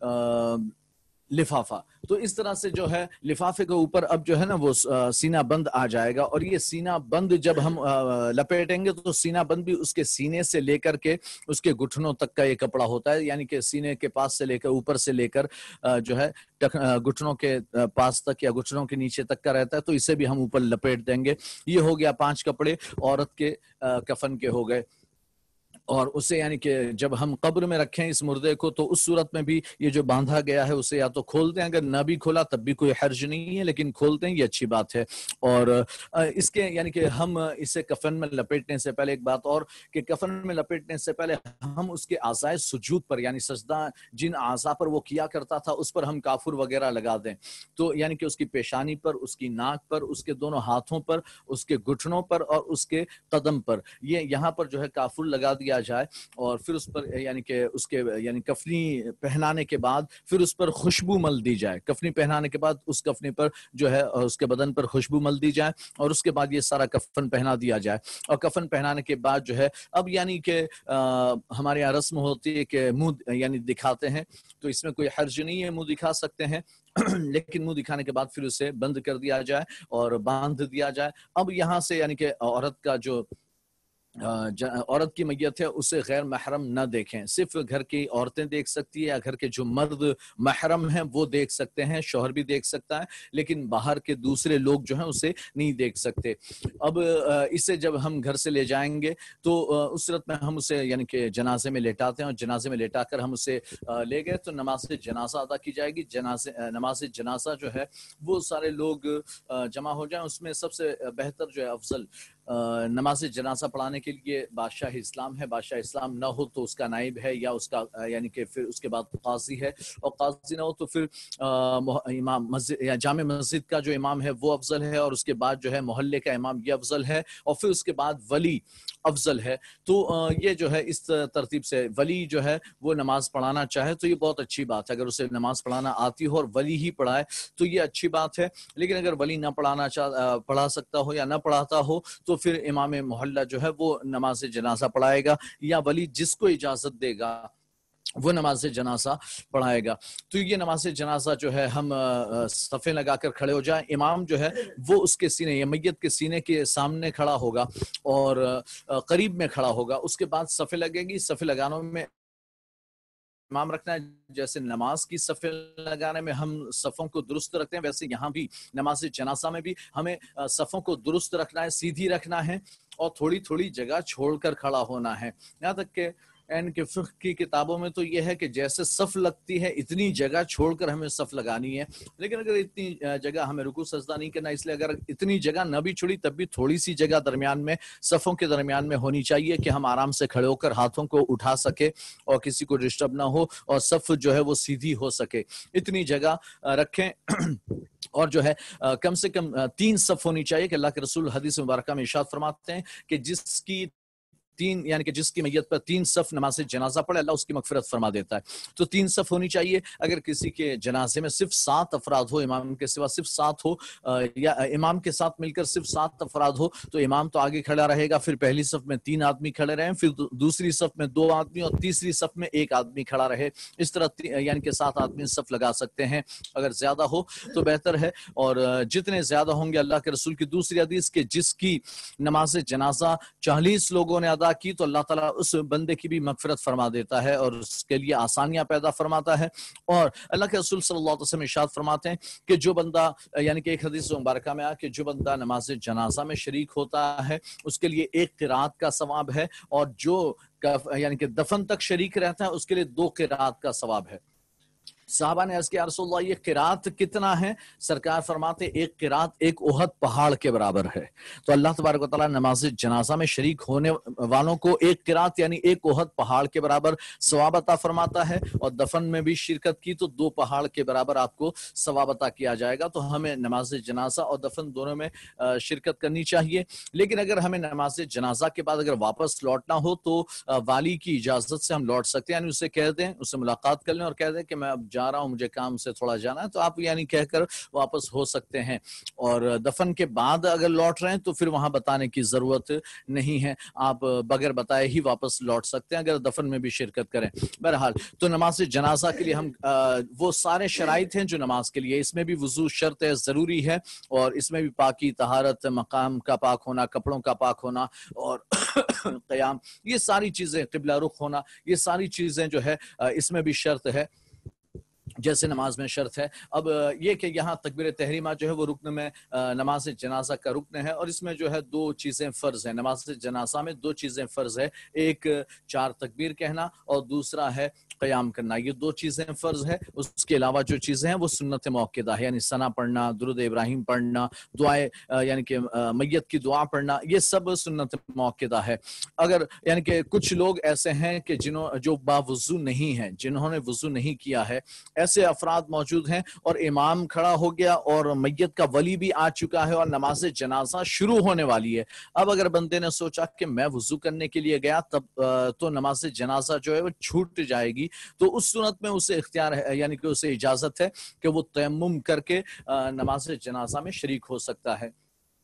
لفافہ۔ تو اس طرح سے جو ہے لفافے کے اوپر اب جو ہے نا وہ سینہ بند آ جائے گا، اور یہ سینہ بند جب ہم لپیٹیں گے تو سینہ بند بھی اس کے سینے سے لے کر کے اس کے گھٹنوں تک کا یہ کپڑا ہوتا ہے، یعنی کہ سینے کے پاس سے لے کر اوپر سے لے کر جو ہے گھٹنوں کے پاس تک یا گھٹنوں کے نیچے تک کا رہتا ہے، تو اسے بھی ہم اوپر لپیٹ دیں گے۔ یہ ہو گیا پانچ کپڑے عورت کے کفن کے ہو گئے، اور اسے یعنی کہ جب ہم قبر میں رکھیں اس مردے کو تو اس صورت میں بھی یہ جو باندھا گیا ہے اسے یا تو کھول دیں، اگر نہ بھی کھولا تب بھی کوئی حرج نہیں ہے، لیکن کھول دیں یہ اچھی بات ہے۔ اور اس کے یعنی کہ ہم اسے کفن میں لپیٹنے سے پہلے ایک بات اور کہ کفن میں لپیٹنے سے پہلے ہم اس کے اعضائے سجود پر یعنی سجدہ جن اعضاء پر وہ کیا کرتا تھا اس پر ہم کافور وغیرہ لگا دیں، تو یعنی کہ اس کی پیشانی پر، اس کی ناک پر، اس کے دونوں ہاتھوں پر، اس کے گھٹنوں پر اور اس کے قدم پر، یہ یہاں پر جو ہے کافور لگا دیا جائے اور پھر اس پر یعنی کہ اس کے یعنی کفنی پہنانے کے بعد پھر اس پر خوشبو مل دی جائے. کفنی پہنانے کے بعد اس کفنی پر جو ہے اس کے بدن پر خوشبو مل دی جائے اور اس کے بعد یہ سارا کفن پہنا دیا جائے. اور کفن پہنانے کے بعد جو ہے اب یعنی کہ ہمارے یہاں رسم ہوتی ہے کہ منہ یعنی دکھاتے ہیں, تو اس میں کوئی حرج نہیں ہے, منہ دکھا سکتے ہیں لیکن منہ دکھانے کے بعد پھر اسے بند کر دیا جائے اور باندھ دیا جائے. اب یہاں سے یعنی کہ عورت کا جو عورت کی میت ہے اسے غیر محرم نہ دیکھیں, صرف گھر کی عورتیں دیکھ سکتی ہے یا گھر کے جو مرد محرم ہیں وہ دیکھ سکتے ہیں, شوہر بھی دیکھ سکتا ہے لیکن باہر کے دوسرے لوگ جو ہیں اسے نہیں دیکھ سکتے. اب اسے جب ہم گھر سے لے جائیں گے تو اس صورت میں ہم اسے یعنی کہ جنازے میں لیٹاتے ہیں اور جنازے میں لیٹا کر ہم اسے لے گئے تو نماز جنازہ ادا کی جائے گی. جنازے نماز جنازہ جو ہے وہ سارے لوگ جمع ہو جائیں, اس میں سب سے بہتر جو ہے افضل نماز جنازہ پڑھانے کے لیے بادشاہ اسلام ہے. بادشاہ اسلام نہ ہو تو اس کا نائب ہے یا اس کا یعنی کہ پھر اس کے بعد قاضی ہے, اور قاضی نہ ہو تو پھر امام مسجد یا جامع مسجد کا جو امام ہے وہ افضل ہے, اور اس کے بعد جو ہے محلے کا امام یہ افضل ہے, اور پھر اس کے بعد ولی افضل ہے. تو یہ جو ہے اس ترتیب سے ولی جو ہے وہ نماز پڑھانا چاہے تو یہ بہت اچھی بات ہے. اگر اسے نماز پڑھانا آتی ہو اور ولی ہی پڑھائے تو یہ اچھی بات ہے, لیکن اگر ولی نہ پڑھانا چاہ پڑھا سکتا ہو یا نہ پڑھاتا ہو تو پھر امام محلہ جو ہے وہ نماز جنازہ پڑھائے گا, یا ولی جس کو اجازت دے گا وہ نماز جنازہ پڑھائے گا. تو یہ نماز جنازہ جو ہے ہم صفیں لگا کر کھڑے ہو جائیں, امام جو ہے وہ اس کے سینے یا میت کے سینے کے سامنے کھڑا ہوگا اور قریب میں کھڑا ہوگا. اس کے بعد صفیں لگیں گی, صفیں لگانوں میں امام رکھنا ہے. جیسے نماز کی صفیں لگانے میں ہم صفوں کو درست رکھتے ہیں, ویسے یہاں بھی نماز جنازہ میں بھی ہمیں صفوں کو درست رکھنا ہے, سیدھی رکھنا ہے اور تھوڑی تھوڑی جگہ چھوڑ کر کھڑا ہونا ہے. یہاں تک کہ ان کے فقہ کی کتابوں میں تو یہ ہے کہ جیسے صف لگتی ہے اتنی جگہ چھوڑ کر ہمیں صف لگانی ہے, لیکن اگر اتنی جگہ ہمیں رکوع سجدہ نہیں کرنا, اس لیے اگر اتنی جگہ نہ بھی چھوڑی تب بھی تھوڑی سی جگہ درمیان میں صفوں کے درمیان میں ہونی چاہیے کہ ہم آرام سے کھڑے ہو کر ہاتھوں کو اٹھا سکے اور کسی کو ڈسٹرب نہ ہو اور صف جو ہے وہ سیدھی ہو سکے. اتنی جگہ رکھیں اور جو ہے کم سے کم تین صف ہونی چاہیے کہ اللہ کے رسول حدیث مبارکہ میں ارشاد فرماتے ہیں کہ جس کی تین یعنی کہ جس کی میت پر تین صف نماز جنازہ پڑھے اللہ اس کی مغفرت فرما دیتا ہے. تو تین صف ہونی چاہیے. اگر کسی کے جنازے میں صرف سات افراد ہو, امام کے سوا صرف سات ہو یا امام کے ساتھ مل کر صرف سات افراد ہو تو امام تو آگے کھڑا رہے گا, پھر پہلی صف میں تین آدمی کھڑے رہیں, پھر دوسری صف میں دو آدمی اور تیسری صف میں ایک آدمی کھڑا رہے. اس طرح یعنی کہ سات آدمی صف لگا سکتے ہیں. اگر زیادہ ہو تو بہتر ہے, اور جتنے زیادہ ہوں گے اللہ کے رسول کی دوسری حدیث کہ جس کی نماز جنازہ چالیس لوگوں نے ادا کی تو اللہ تعالیٰ اس بندے کی بھی مغفرت فرما دیتا ہے اور اس کے لیے آسانیاں پیدا فرماتا ہے. اور اللہ کے رسول صلی اللہ علیہ وسلم ارشاد فرماتے ہیں کہ جو بندہ یعنی کہ ایک حدیث مبارکہ میں آیا کہ جو بندہ نماز جنازہ میں شریک ہوتا ہے اس کے لیے ایک قرات کا ثواب ہے, اور جو یعنی کہ دفن تک شریک رہتا ہے اس کے لیے دو قرات کا ثواب ہے. صحابہ نے عرض کیا رسول اللہ یہ قرات کتنا ہے؟ سرکار فرماتے ایک قرات ایک احد پہاڑ کے برابر ہے. تو اللہ تبارک و تعالیٰ نماز جنازہ میں شریک ہونے والوں کو ایک قرات یعنی ایک احد پہاڑ کے برابر ثواب عطا فرماتا ہے, اور دفن میں بھی شرکت کی تو دو پہاڑ کے برابر آپ کو ثواب عطا کیا جائے گا. تو ہمیں نماز جنازہ اور دفن دونوں میں شرکت کرنی چاہیے. لیکن اگر ہمیں نماز جنازہ کے بعد اگر واپس لوٹنا ہو تو والی کی اجازت سے ہم لوٹ سکتے ہیں, یعنی اسے کہہ دیں, اسے ملاقات کر لیں اور کہہ دیں کہ میں اب جا رہا ہوں, مجھے کام سے تھوڑا جانا ہے, تو آپ یعنی کہہ کر واپس ہو سکتے ہیں. اور دفن کے بعد اگر لوٹ رہے ہیں تو پھر وہاں بتانے کی ضرورت نہیں ہے, آپ بغیر بتائے ہی واپس لوٹ سکتے ہیں اگر دفن میں بھی شرکت کریں. بہرحال تو نماز جنازہ کے لیے ہم وہ سارے شرائط ہیں جو نماز کے لیے, اس میں بھی وضو شرط ہے, ضروری ہے, اور اس میں بھی پاکی, طہارت, مقام کا پاک ہونا, کپڑوں کا پاک ہونا, اور قیام, یہ ساری چیزیں, قبلہ رخ ہونا, یہ ساری چیزیں جو ہے اس میں بھی شرط ہے جیسے نماز میں شرط ہے. اب یہ کہ یہاں تکبیر تحریمہ جو ہے وہ رکن میں نماز جنازہ کا رکن ہے, اور اس میں جو ہے دو چیزیں فرض ہیں. نماز جنازہ میں دو چیزیں فرض ہے, ایک چار تکبیر کہنا اور دوسرا ہے قیام کرنا. یہ دو چیزیں فرض ہے, اس کے علاوہ جو چیزیں ہیں وہ سنت موقدہ ہے, یعنی ثنا پڑھنا, درود ابراہیم پڑھنا, دعائیں یعنی کہ میت کی دعا پڑھنا, یہ سب سنت موقدہ ہے. اگر یعنی کہ کچھ لوگ ایسے ہیں کہ جنہوں جو باوضو نہیں ہیں, جنہوں نے وضو نہیں کیا ہے, ایسے ایسے افراد موجود ہیں اور امام کھڑا ہو گیا اور میت کا ولی بھی آ چکا ہے اور نماز جنازہ شروع ہونے والی ہے. اب اگر بندے نے سوچا کہ میں وضو کرنے کے لیے گیا تب تو نماز جنازہ جو ہے وہ چھوٹ جائے گی, تو اس صورت میں اسے اختیار ہے, یعنی کہ اسے اجازت ہے کہ وہ تیمم کر کے نماز جنازہ میں شریک ہو سکتا ہے.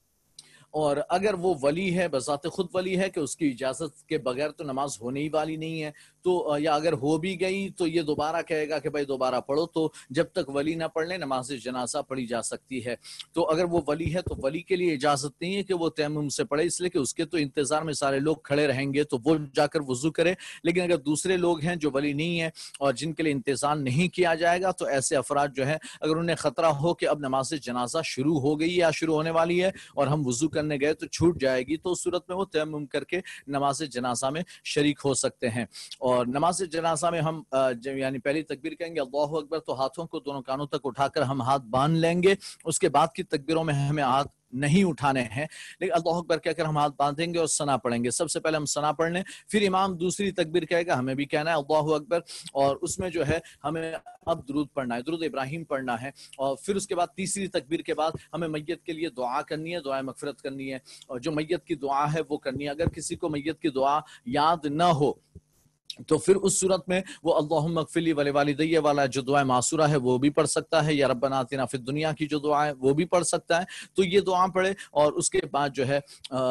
اور اگر وہ ولی ہے, بذات خود ولی ہے کہ اس کی اجازت کے بغیر تو نماز ہونے ہی والی نہیں ہے, تو یا اگر ہو بھی گئی تو یہ دوبارہ کہے گا کہ بھائی دوبارہ پڑھو, تو جب تک ولی نہ پڑھ لے نماز جنازہ پڑھی جا سکتی ہے. تو اگر وہ ولی ہے تو ولی کے لیے اجازت نہیں ہے کہ وہ تیمم سے پڑھے, اس لیے کہ اس کے تو انتظار میں سارے لوگ کھڑے رہیں گے تو وہ جا کر وضو کرے. لیکن اگر دوسرے لوگ ہیں جو ولی نہیں ہیں اور جن کے لیے انتظام نہیں کیا جائے گا, تو ایسے افراد جو ہے اگر انہیں خطرہ ہو کہ اب نماز جنازہ شروع ہو گئی یا شروع ہونے والی ہے اور ہم وضو کرنے گئے تو چھوٹ جائے گی, تو اس صورت میں وہ تیمم کر کے نماز جنازہ میں شریک ہو سکتے ہیں. اور نماز جنازہ میں ہم یعنی پہلی تکبیر کہیں گے اللہ اکبر, تو ہاتھوں کو دونوں کانوں تک اٹھا کر ہم ہاتھ باندھ لیں گے. اس کے بعد کی تکبیروں میں ہمیں ہاتھ نہیں اٹھانے ہیں, لیکن اللہ اکبر کہہ کر ہم ہاتھ باندھیں گے اور ثنا پڑھیں گے. سب سے پہلے ہم ثنا پڑھ لیں, پھر امام دوسری تکبیر کہے گا, ہمیں بھی کہنا ہے اللہ اکبر, اور اس میں جو ہے ہمیں اب درود پڑھنا ہے, درود ابراہیم پڑھنا ہے. اور پھر اس کے بعد تیسری تکبیر کے بعد ہمیں میت کے لیے دعا کرنی ہے, دعائے مغفرت کرنی ہے, اور جو میت کی دعا ہے وہ کرنی ہے. اگر کسی کو میت کی دعا یاد نہ ہو تو پھر اس صورت میں وہ اللہم اغفر لی ولوالدی والا جو دعا معصورہ ہے وہ بھی پڑھ سکتا ہے, یا ربنا آتنا فی الدنیا کی جو دعا ہے وہ بھی پڑھ سکتا ہے. تو یہ دعا پڑھے, اور اس کے بعد جو ہے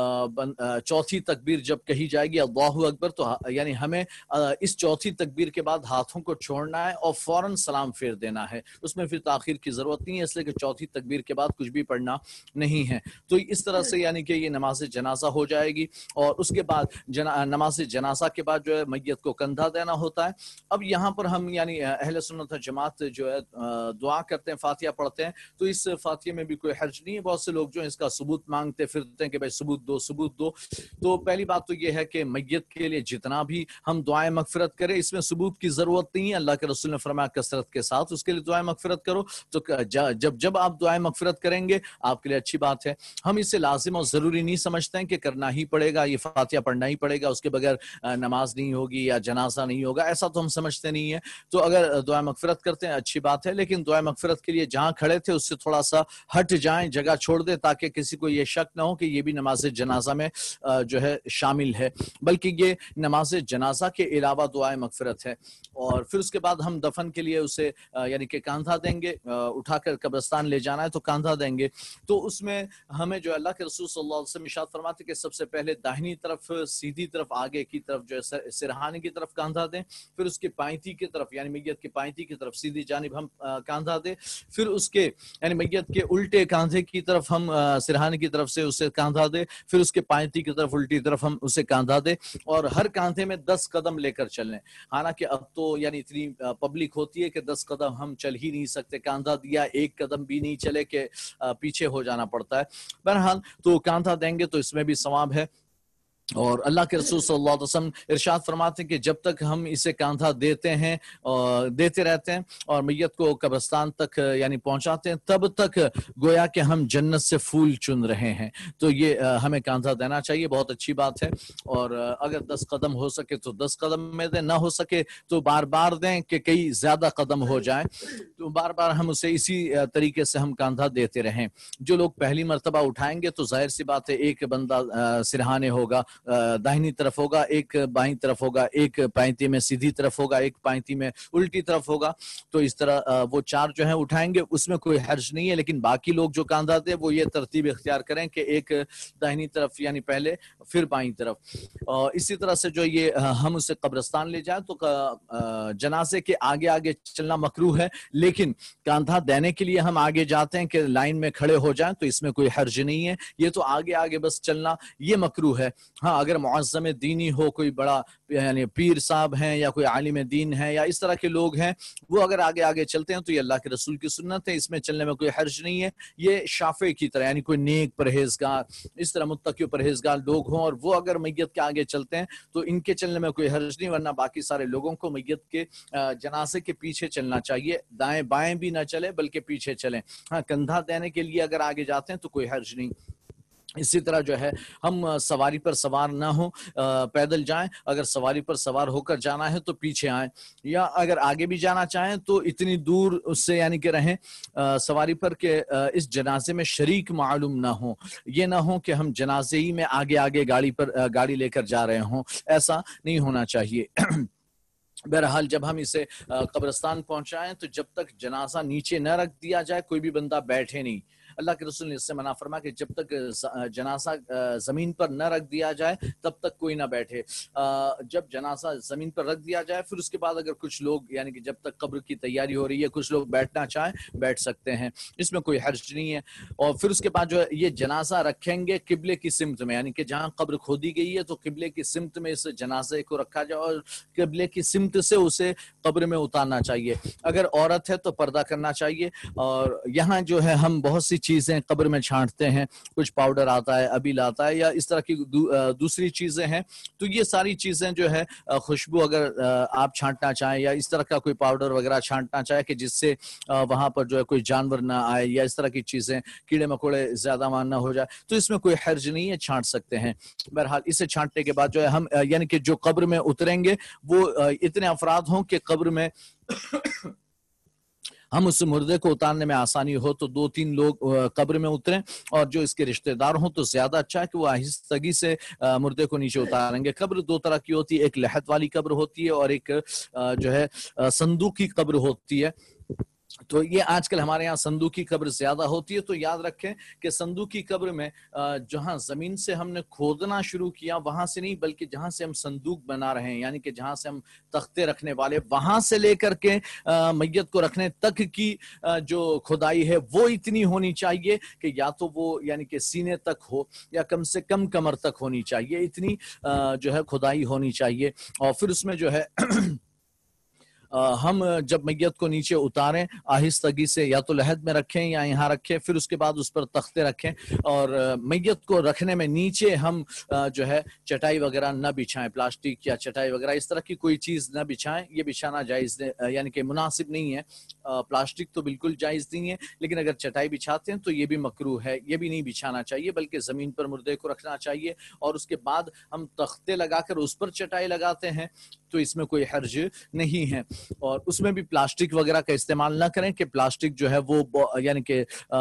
چوتھی تکبیر جب کہی جائے گی اللہ اکبر, تو یعنی ہمیں اس چوتھی تکبیر کے بعد ہاتھوں کو چھوڑنا ہے اور فوراً سلام پھیر دینا ہے. اس میں پھر تاخیر کی ضرورت نہیں ہے, اس لیے کہ چوتھی تکبیر کے بعد کچھ بھی پڑھنا نہیں ہے. تو اس طرح سے یعنی کہ یہ نماز جنازہ ہو جائے گی. اور اس کے بعد جنا نماز جنازہ کے بعد جو ہے میت کو کندھا دینا ہوتا ہے. اب یہاں پر ہم یعنی اہل سنت جماعت جو ہے دعا کرتے ہیں, فاتحہ پڑھتے ہیں, تو اس فاتحہ میں بھی کوئی حرج نہیں ہے. بہت سے لوگ جو ہیں اس کا ثبوت مانگتے پھرتے ہیں کہ بھائی ثبوت دو ثبوت دو. تو پہلی بات تو یہ ہے کہ میت کے لیے جتنا بھی ہم دعائیں مغفرت کریں اس میں ثبوت کی ضرورت نہیں ہے. اللہ کے رسول نے فرمایا کثرت کے ساتھ اس کے لیے دعائیں مغفرت کرو. تو جب جب آپ دعائیں مغفرت کریں گے آپ کے لیے اچھی بات ہے. ہم اسے لازم اور ضروری نہیں سمجھتے ہیں کہ کرنا ہی پڑے گا, یہ فاتحہ پڑھنا ہی پڑے گا, اس کے بغیر نماز نہیں ہوگی یا جنازہ نہیں ہوگا, ایسا تو ہم سمجھتے نہیں ہے. تو اگر دعا مغفرت کرتے ہیں اچھی بات ہے, لیکن دعا مغفرت کے لیے جہاں کھڑے تھے اس سے تھوڑا سا ہٹ جائیں, جگہ چھوڑ دیں, تاکہ کسی کو یہ شک نہ ہو کہ یہ بھی نماز جنازہ میں جو ہے شامل ہے, بلکہ یہ نماز جنازہ کے علاوہ دعائیں مغفرت ہے. اور پھر اس کے بعد ہم دفن کے لیے اسے یعنی کہ کاندھا دیں گے, اٹھا کر قبرستان لے جانا ہے تو کاندھا دیں گے. تو اس میں ہمیں جو اللہ کے رسول صلی اللہ علیہ وسلم ارشاد فرماتے کہ سب سے پہلے داہنی طرف سیدھی طرف آگے کی طرف جو ہے سرہانے کی طرف کاندھا دیں, پھر اس کے پائنتی کی طرف یعنی میت کے پائنتی کی طرف سیدھی جانب ہم کاندھا دیں, پھر اس کے یعنی میت کے الٹے کاندھے کی طرف ہم سرہانے کی طرف سے اسے کاندھا دیں, پھر اس کے پائنتی کی طرف الٹی طرف ہم اسے کاندھا دیں, اور ہر کاندھے میں دس قدم لے کر چلیں. حالانکہ اب تو یعنی اتنی پبلک ہوتی ہے کہ دس قدم ہم چل ہی نہیں سکتے, کاندھا دیا ایک قدم بھی نہیں چلے کہ پیچھے ہو جانا پڑتا ہے. بہرحال تو کاندھا دیں گے تو اس میں بھی ثواب ہے. اور اللہ کے رسول صلی اللہ علیہ وسلم ارشاد فرماتے ہیں کہ جب تک ہم اسے کاندھا دیتے ہیں اور دیتے رہتے ہیں اور میت کو قبرستان تک یعنی پہنچاتے ہیں, تب تک گویا کہ ہم جنت سے پھول چن رہے ہیں. تو یہ ہمیں کاندھا دینا چاہیے, بہت اچھی بات ہے. اور اگر دس قدم ہو سکے تو دس قدم میں دیں, نہ ہو سکے تو بار بار دیں کہ کئی زیادہ قدم ہو جائیں, تو بار بار ہم اسے اسی طریقے سے ہم کاندھا دیتے رہیں. جو لوگ پہلی مرتبہ اٹھائیں گے تو ظاہر سی بات ہے ایک بندہ سرہانے ہوگا, داہنی طرف ہوگا, ایک بائیں طرف ہوگا, ایک پائنتی میں سیدھی طرف ہوگا, ایک پائنتی میں الٹی طرف ہوگا. تو اس طرح وہ چار جو ہیں اٹھائیں گے, اس میں کوئی حرج نہیں ہے. لیکن باقی لوگ جو کاندھا دے وہ یہ ترتیب اختیار کریں کہ ایک داہنی طرف یعنی پہلے پھر بائیں طرف. اور اسی طرح سے جو یہ ہم اسے قبرستان لے جائیں تو جنازے کے آگے آگے چلنا مکروہ ہے, لیکن کاندھا دینے کے لیے ہم آگے جاتے ہیں کہ لائن میں کھڑے ہو جائیں تو اس میں کوئی حرج نہیں ہے. یہ تو آگے آگے بس چلنا یہ مکروہ ہے. ہاں اگر معظم دینی ہو, کوئی بڑا یعنی پیر صاحب ہیں یا کوئی عالم دین ہے یا اس طرح کے لوگ ہیں, وہ اگر آگے آگے چلتے ہیں تو یہ اللہ کے رسول کی سنت ہے, اس میں چلنے میں کوئی حرج نہیں ہے. یہ شافعی کی طرح یعنی کوئی نیک پرہیزگار اس طرح متقی پرہیزگار لوگ ہوں اور وہ اگر میت کے آگے چلتے ہیں تو ان کے چلنے میں کوئی حرج نہیں, ورنہ باقی سارے لوگوں کو میت کے جنازے کے پیچھے چلنا چاہیے, دائیں بائیں بھی نہ چلے بلکہ پیچھے چلیں. ہاں کندھا دینے کے لیے اگر آگے جاتے ہیں تو کوئی حرج نہیں. اسی طرح جو ہے ہم سواری پر سوار نہ ہوں، پیدل جائیں، اگر سواری پر سوار ہو کر جانا ہے تو پیچھے آئیں، یا اگر آگے بھی جانا چاہیں تو اتنی دور اس سے یعنی کہ رہیں سواری پر کہ اس جنازے میں شریک معلوم نہ ہوں، یہ نہ ہو کہ ہم جنازے ہی میں آگے آگے گاڑی پر گاڑی لے کر جا رہے ہوں، ایسا نہیں ہونا چاہیے۔ بہرحال جب ہم اسے قبرستان پہنچائیں تو جب تک جنازہ نیچے نہ رکھ دیا جائے کوئی بھی بندہ بیٹھے نہیں۔ اللہ کے رسول نے اس سے منع فرما کہ جب تک جنازہ زمین پر نہ رکھ دیا جائے تب تک کوئی نہ بیٹھے، جب جنازہ زمین پر رکھ دیا جائے پھر اس کے بعد اگر کچھ لوگ یعنی کہ جب تک قبر کی تیاری ہو رہی ہے کچھ لوگ بیٹھنا چاہیں بیٹھ سکتے ہیں، اس میں کوئی حرج نہیں ہے۔ اور پھر اس کے بعد جو ہے یہ جنازہ رکھیں گے قبلے کی سمت میں، یعنی کہ جہاں قبر کھودی گئی ہے تو قبلے کی سمت میں اس جنازے کو رکھا جائے اور قبلے کی سمت سے اسے قبر میں اتارنا چاہیے۔ اگر عورت ہے تو پردہ کرنا چاہیے۔ اور یہاں جو ہے ہم بہت سی چیزیں قبر میں چھانٹتے ہیں، کچھ پاؤڈر آتا ہے، ابیل آتا ہے، یا اس طرح کی دوسری چیزیں ہیں، تو یہ ساری چیزیں جو ہے خوشبو اگر آپ چھانٹنا چاہیں یا اس طرح کا کوئی پاؤڈر وغیرہ چھانٹنا چاہے کہ جس سے وہاں پر جو ہے کوئی جانور نہ آئے یا اس طرح کی چیزیں کیڑے مکوڑے زیادہ مان نہ ہو جائے، تو اس میں کوئی حرج نہیں ہے، چھانٹ سکتے ہیں۔ بہرحال اسے چھانٹنے کے بعد جو ہے ہم یعنی کہ جو قبر میں اتریں گے وہ اتنے افراد ہوں کہ قبر میں ہم اس مردے کو اتارنے میں آسانی ہو، تو دو تین لوگ قبر میں اتریں، اور جو اس کے رشتہ دار ہوں تو زیادہ اچھا ہے کہ وہ آہستگی سے مردے کو نیچے اتاریں گے۔ قبر دو طرح کی ہوتی ہے، ایک لحد والی قبر ہوتی ہے اور ایک جو ہے صندوقی قبر ہوتی ہے۔ تو یہ آج کل ہمارے یہاں صندوقی قبر زیادہ ہوتی ہے، تو یاد رکھیں کہ صندوقی قبر میں جہاں زمین سے ہم نے کھودنا شروع کیا وہاں سے نہیں، بلکہ جہاں سے ہم صندوق بنا رہے ہیں، یعنی کہ جہاں سے ہم تختے رکھنے والے وہاں سے لے کر کے میت کو رکھنے تک کی جو کھدائی ہے وہ اتنی ہونی چاہیے کہ یا تو وہ یعنی کہ سینے تک ہو یا کم سے کم کمر تک ہونی چاہیے، اتنی جو ہے کھدائی ہونی چاہیے۔ اور پھر اس میں جو ہے ہم جب میت کو نیچے اتاریں آہستگی سے یا تو لحد میں رکھیں یا یہاں رکھیں، پھر اس کے بعد اس پر تختے رکھیں، اور میت کو رکھنے میں نیچے ہم جو ہے چٹائی وغیرہ نہ بچھائیں، پلاسٹک یا چٹائی وغیرہ اس طرح کی کوئی چیز نہ بچھائیں، یہ بچھانا جائز یعنی کہ مناسب نہیں ہے۔ پلاسٹک تو بالکل جائز نہیں ہے، لیکن اگر چٹائی بچھاتے ہیں تو یہ بھی مکروہ ہے، یہ بھی نہیں بچھانا چاہیے، بلکہ زمین پر مردے کو رکھنا چاہیے، اور اس کے بعد ہم تختے لگا کر اس پر چٹائی لگاتے ہیں تو اس میں کوئی حرج نہیں ہے۔ اور اس میں بھی پلاسٹک وغیرہ کا استعمال نہ کریں کہ پلاسٹک جو ہے وہ یعنی کہ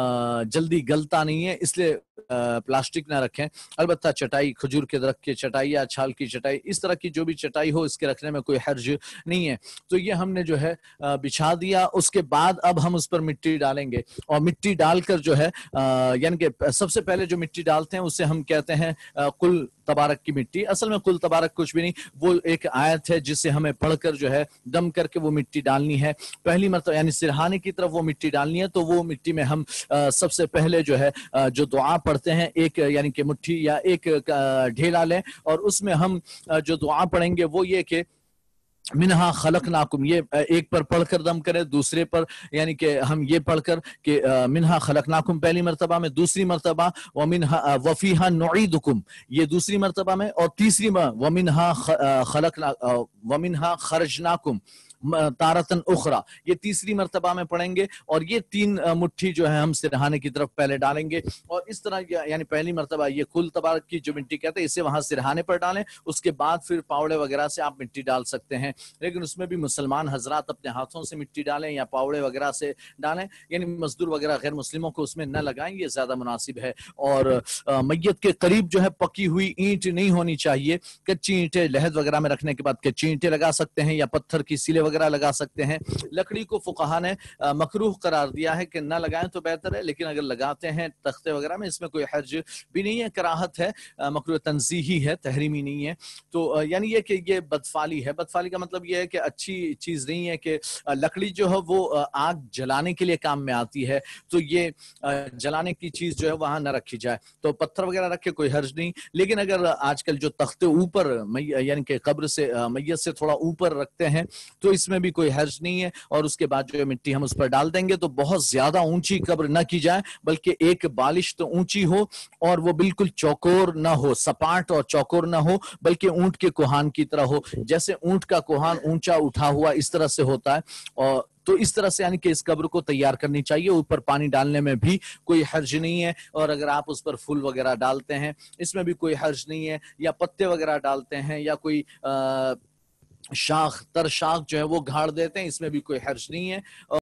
جلدی گلتا نہیں ہے، اس لیے پلاسٹک نہ رکھیں۔ البتہ چٹائی، کھجور کے درخت کی چٹائی یا چھال کی چٹائی، اس طرح کی جو بھی چٹائی ہو اس کے رکھنے میں کوئی حرج نہیں ہے۔ تو یہ ہم نے جو ہے بچھا دیا، اس کے بعد اب ہم اس پر مٹی ڈالیں گے، اور مٹی ڈال کر جو ہے یعنی کہ سب سے پہلے جو مٹی ڈالتے ہیں اسے ہم کہتے ہیں قل تبارک کی مٹی۔ اصل میں قل تبارک کچھ بھی نہیں، وہ ایک آیت ہے جسے ہمیں پڑھ کر جو ہے دم کر کے وہ مٹی ڈالنی ہے پہلی مرتبہ، یعنی سرہانے کی طرف وہ مٹی ڈالنی ہے۔ تو وہ مٹی میں ہم سب سے پہلے جو ہے جو دعا پڑھتے ہیں ایک یعنی کہ مٹھی یا ایک ڈھیلا لیں، اور اس میں ہم جو دعا پڑھیں گے وہ یہ کہ منہا خلقناکم، یہ ایک پر پڑھ کر دم کرے، دوسرے پر یعنی کہ ہم یہ پڑھ کر کہ منہا خلقناکم پہلی مرتبہ میں، دوسری مرتبہ ومنہا وفیہا نعیدکم یہ دوسری مرتبہ میں، اور تیسری میں ومنہا خلقنا ومنہا خرجناکم تارتن اخرى یہ تیسری مرتبہ میں پڑھیں گے، اور یہ تین مٹھی جو ہے ہم سرہانے کی طرف پہلے ڈالیں گے، اور اس طرح یعنی پہلی مرتبہ یہ کل تبارک کی جو مٹی کہتے ہیں اسے وہاں سرہانے پر ڈالیں، اس کے بعد پھر پاوڑے وغیرہ سے آپ مٹی ڈال سکتے ہیں، لیکن اس میں بھی مسلمان حضرات اپنے ہاتھوں سے مٹی ڈالیں یا پاوڑے وغیرہ سے ڈالیں، یعنی مزدور وغیرہ غیر مسلموں کو اس میں نہ لگائیں، یہ زیادہ مناسب ہے۔ اور میت کے قریب جو ہے پکی ہوئی اینٹ نہیں ہونی چاہیے، کچی اینٹیں لحد وغیرہ میں رکھنے کے بعد کچی اینٹیں لگا سکتے ہیں یا پتھر کی سیلے وغیرہ لگا سکتے ہیں۔ لکڑی کو فقہا نے مکروہ قرار دیا ہے کہ نہ لگائیں تو بہتر ہے، لیکن اگر لگاتے ہیں تختے وغیرہ میں اس میں کوئی حرج بھی نہیں ہے، کراہت ہے، مکروہ تنزیہی ہے، تحریمی نہیں ہے۔ تو یعنی یہ کہ یہ بدفعلی ہے، بدفعلی کا مطلب یہ ہے کہ اچھی چیز نہیں ہے کہ لکڑی جو ہے وہ آگ جلانے کے لیے کام میں آتی ہے، تو یہ جلانے کی چیز جو ہے وہاں نہ رکھی جائے، تو پتھر وغیرہ رکھے کوئی حرج نہیں۔ لیکن اگر آج کل جو تختے اوپر یعنی کہ قبر سے میت سے تھوڑا اوپر رکھتے ہیں تو اس میں بھی کوئی حرج نہیں ہے، اور اس کے بعد جو مٹی ہم اس پر ڈال دیں گے، تو بہت زیادہ اونچی قبر نہ کی جائے، بلکہ ایک بالش تو اونچی ہو اور وہ بالکل چوکور نہ ہو، سپاٹ اور چوکور نہ ہو، بلکہ اونٹ کے کوہان کی طرح ہو، جیسے اونٹ کا کوہان اونچا اٹھا ہوا اس طرح سے ہوتا ہے، اور تو اس طرح سے یعنی کہ اس قبر کو تیار کرنی چاہیے. اوپر پانی ڈالنے میں بھی کوئی حرج نہیں ہے, اور اگر آپ اس پر پھول وغیرہ ڈالتے ہیں اس میں بھی کوئی حرج نہیں ہے, یا پتے وغیرہ ڈالتے ہیں, یا کوئی شاخ تر شاخ جو ہے وہ گھاڑ دیتے ہیں, اس میں بھی کوئی حرج نہیں ہے.